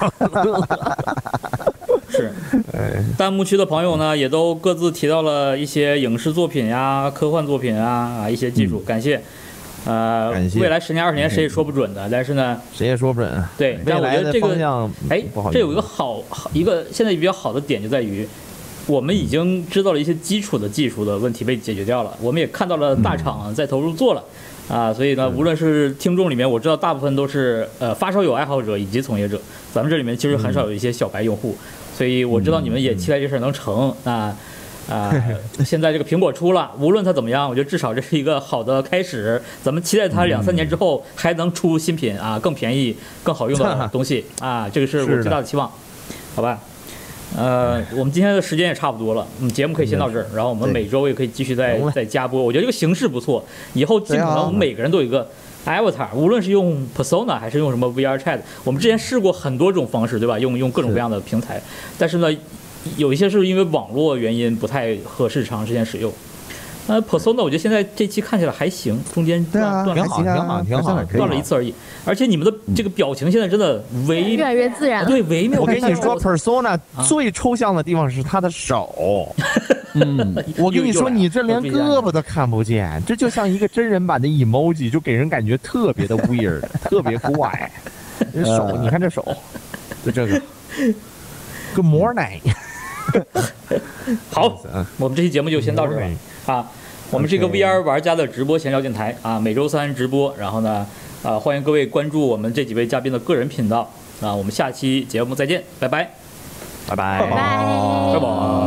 是，弹幕区的朋友呢，也都各自提到了一些影视作品呀、科幻作品啊啊一些技术，感谢。呃，未来十年二十年谁也说不准的，但是呢， 谁也说不准。 对，但我觉得这个，哎，这有一个好好一个现在比较好的点就在于，我们已经知道了一些基础的技术的问题被解决掉了，我们也看到了大厂在投入做了。啊，所以呢，无论是听众里面，我知道大部分都是呃发烧友爱好者以及从业者，咱们这里面其实很少有一些小白用户，所以我知道你们也期待这事儿能成啊啊！现在这个苹果出了，无论它怎么样，我觉得至少这是一个好的开始。咱们期待它两三年之后还能出新品啊，更便宜、更好用的东西啊，这个是我最大的期望，好吧？呃，我们今天的时间也差不多了，嗯，节目可以先到这儿，然后我们每周也可以继续再再加播。我觉得这个形式不错，以后尽可能我们每个人都有一个 avatar， 无论是用 persona 还是用什么 V R Chat， 我们之前试过很多种方式，对吧？用用各种各样的平台，但是呢，有一些是因为网络原因不太合适长时间使用。呃 ，persona 我觉得现在这期看起来还行，中间断断挺好，挺好，挺好， 断了一次而已。而且你们的这个表情现在真的微越来越自然， 对，微妙。 我跟你说 ，persona 最抽象的地方是他的手。嗯，我跟你说，你这连胳膊都看不见，这就像一个真人版的 emoji， 就给人感觉特别的 weird， 特别怪。这手，你看这手，就这个。Good morning。 好，我们这期节目就先到这儿啊。我们是一个 V R 玩家的直播闲聊电台啊，每周三直播。然后呢，啊，欢迎各位关注我们这几位嘉宾的个人频道啊。我们下期节目再见，拜拜， 拜拜， 拜拜， 拜拜。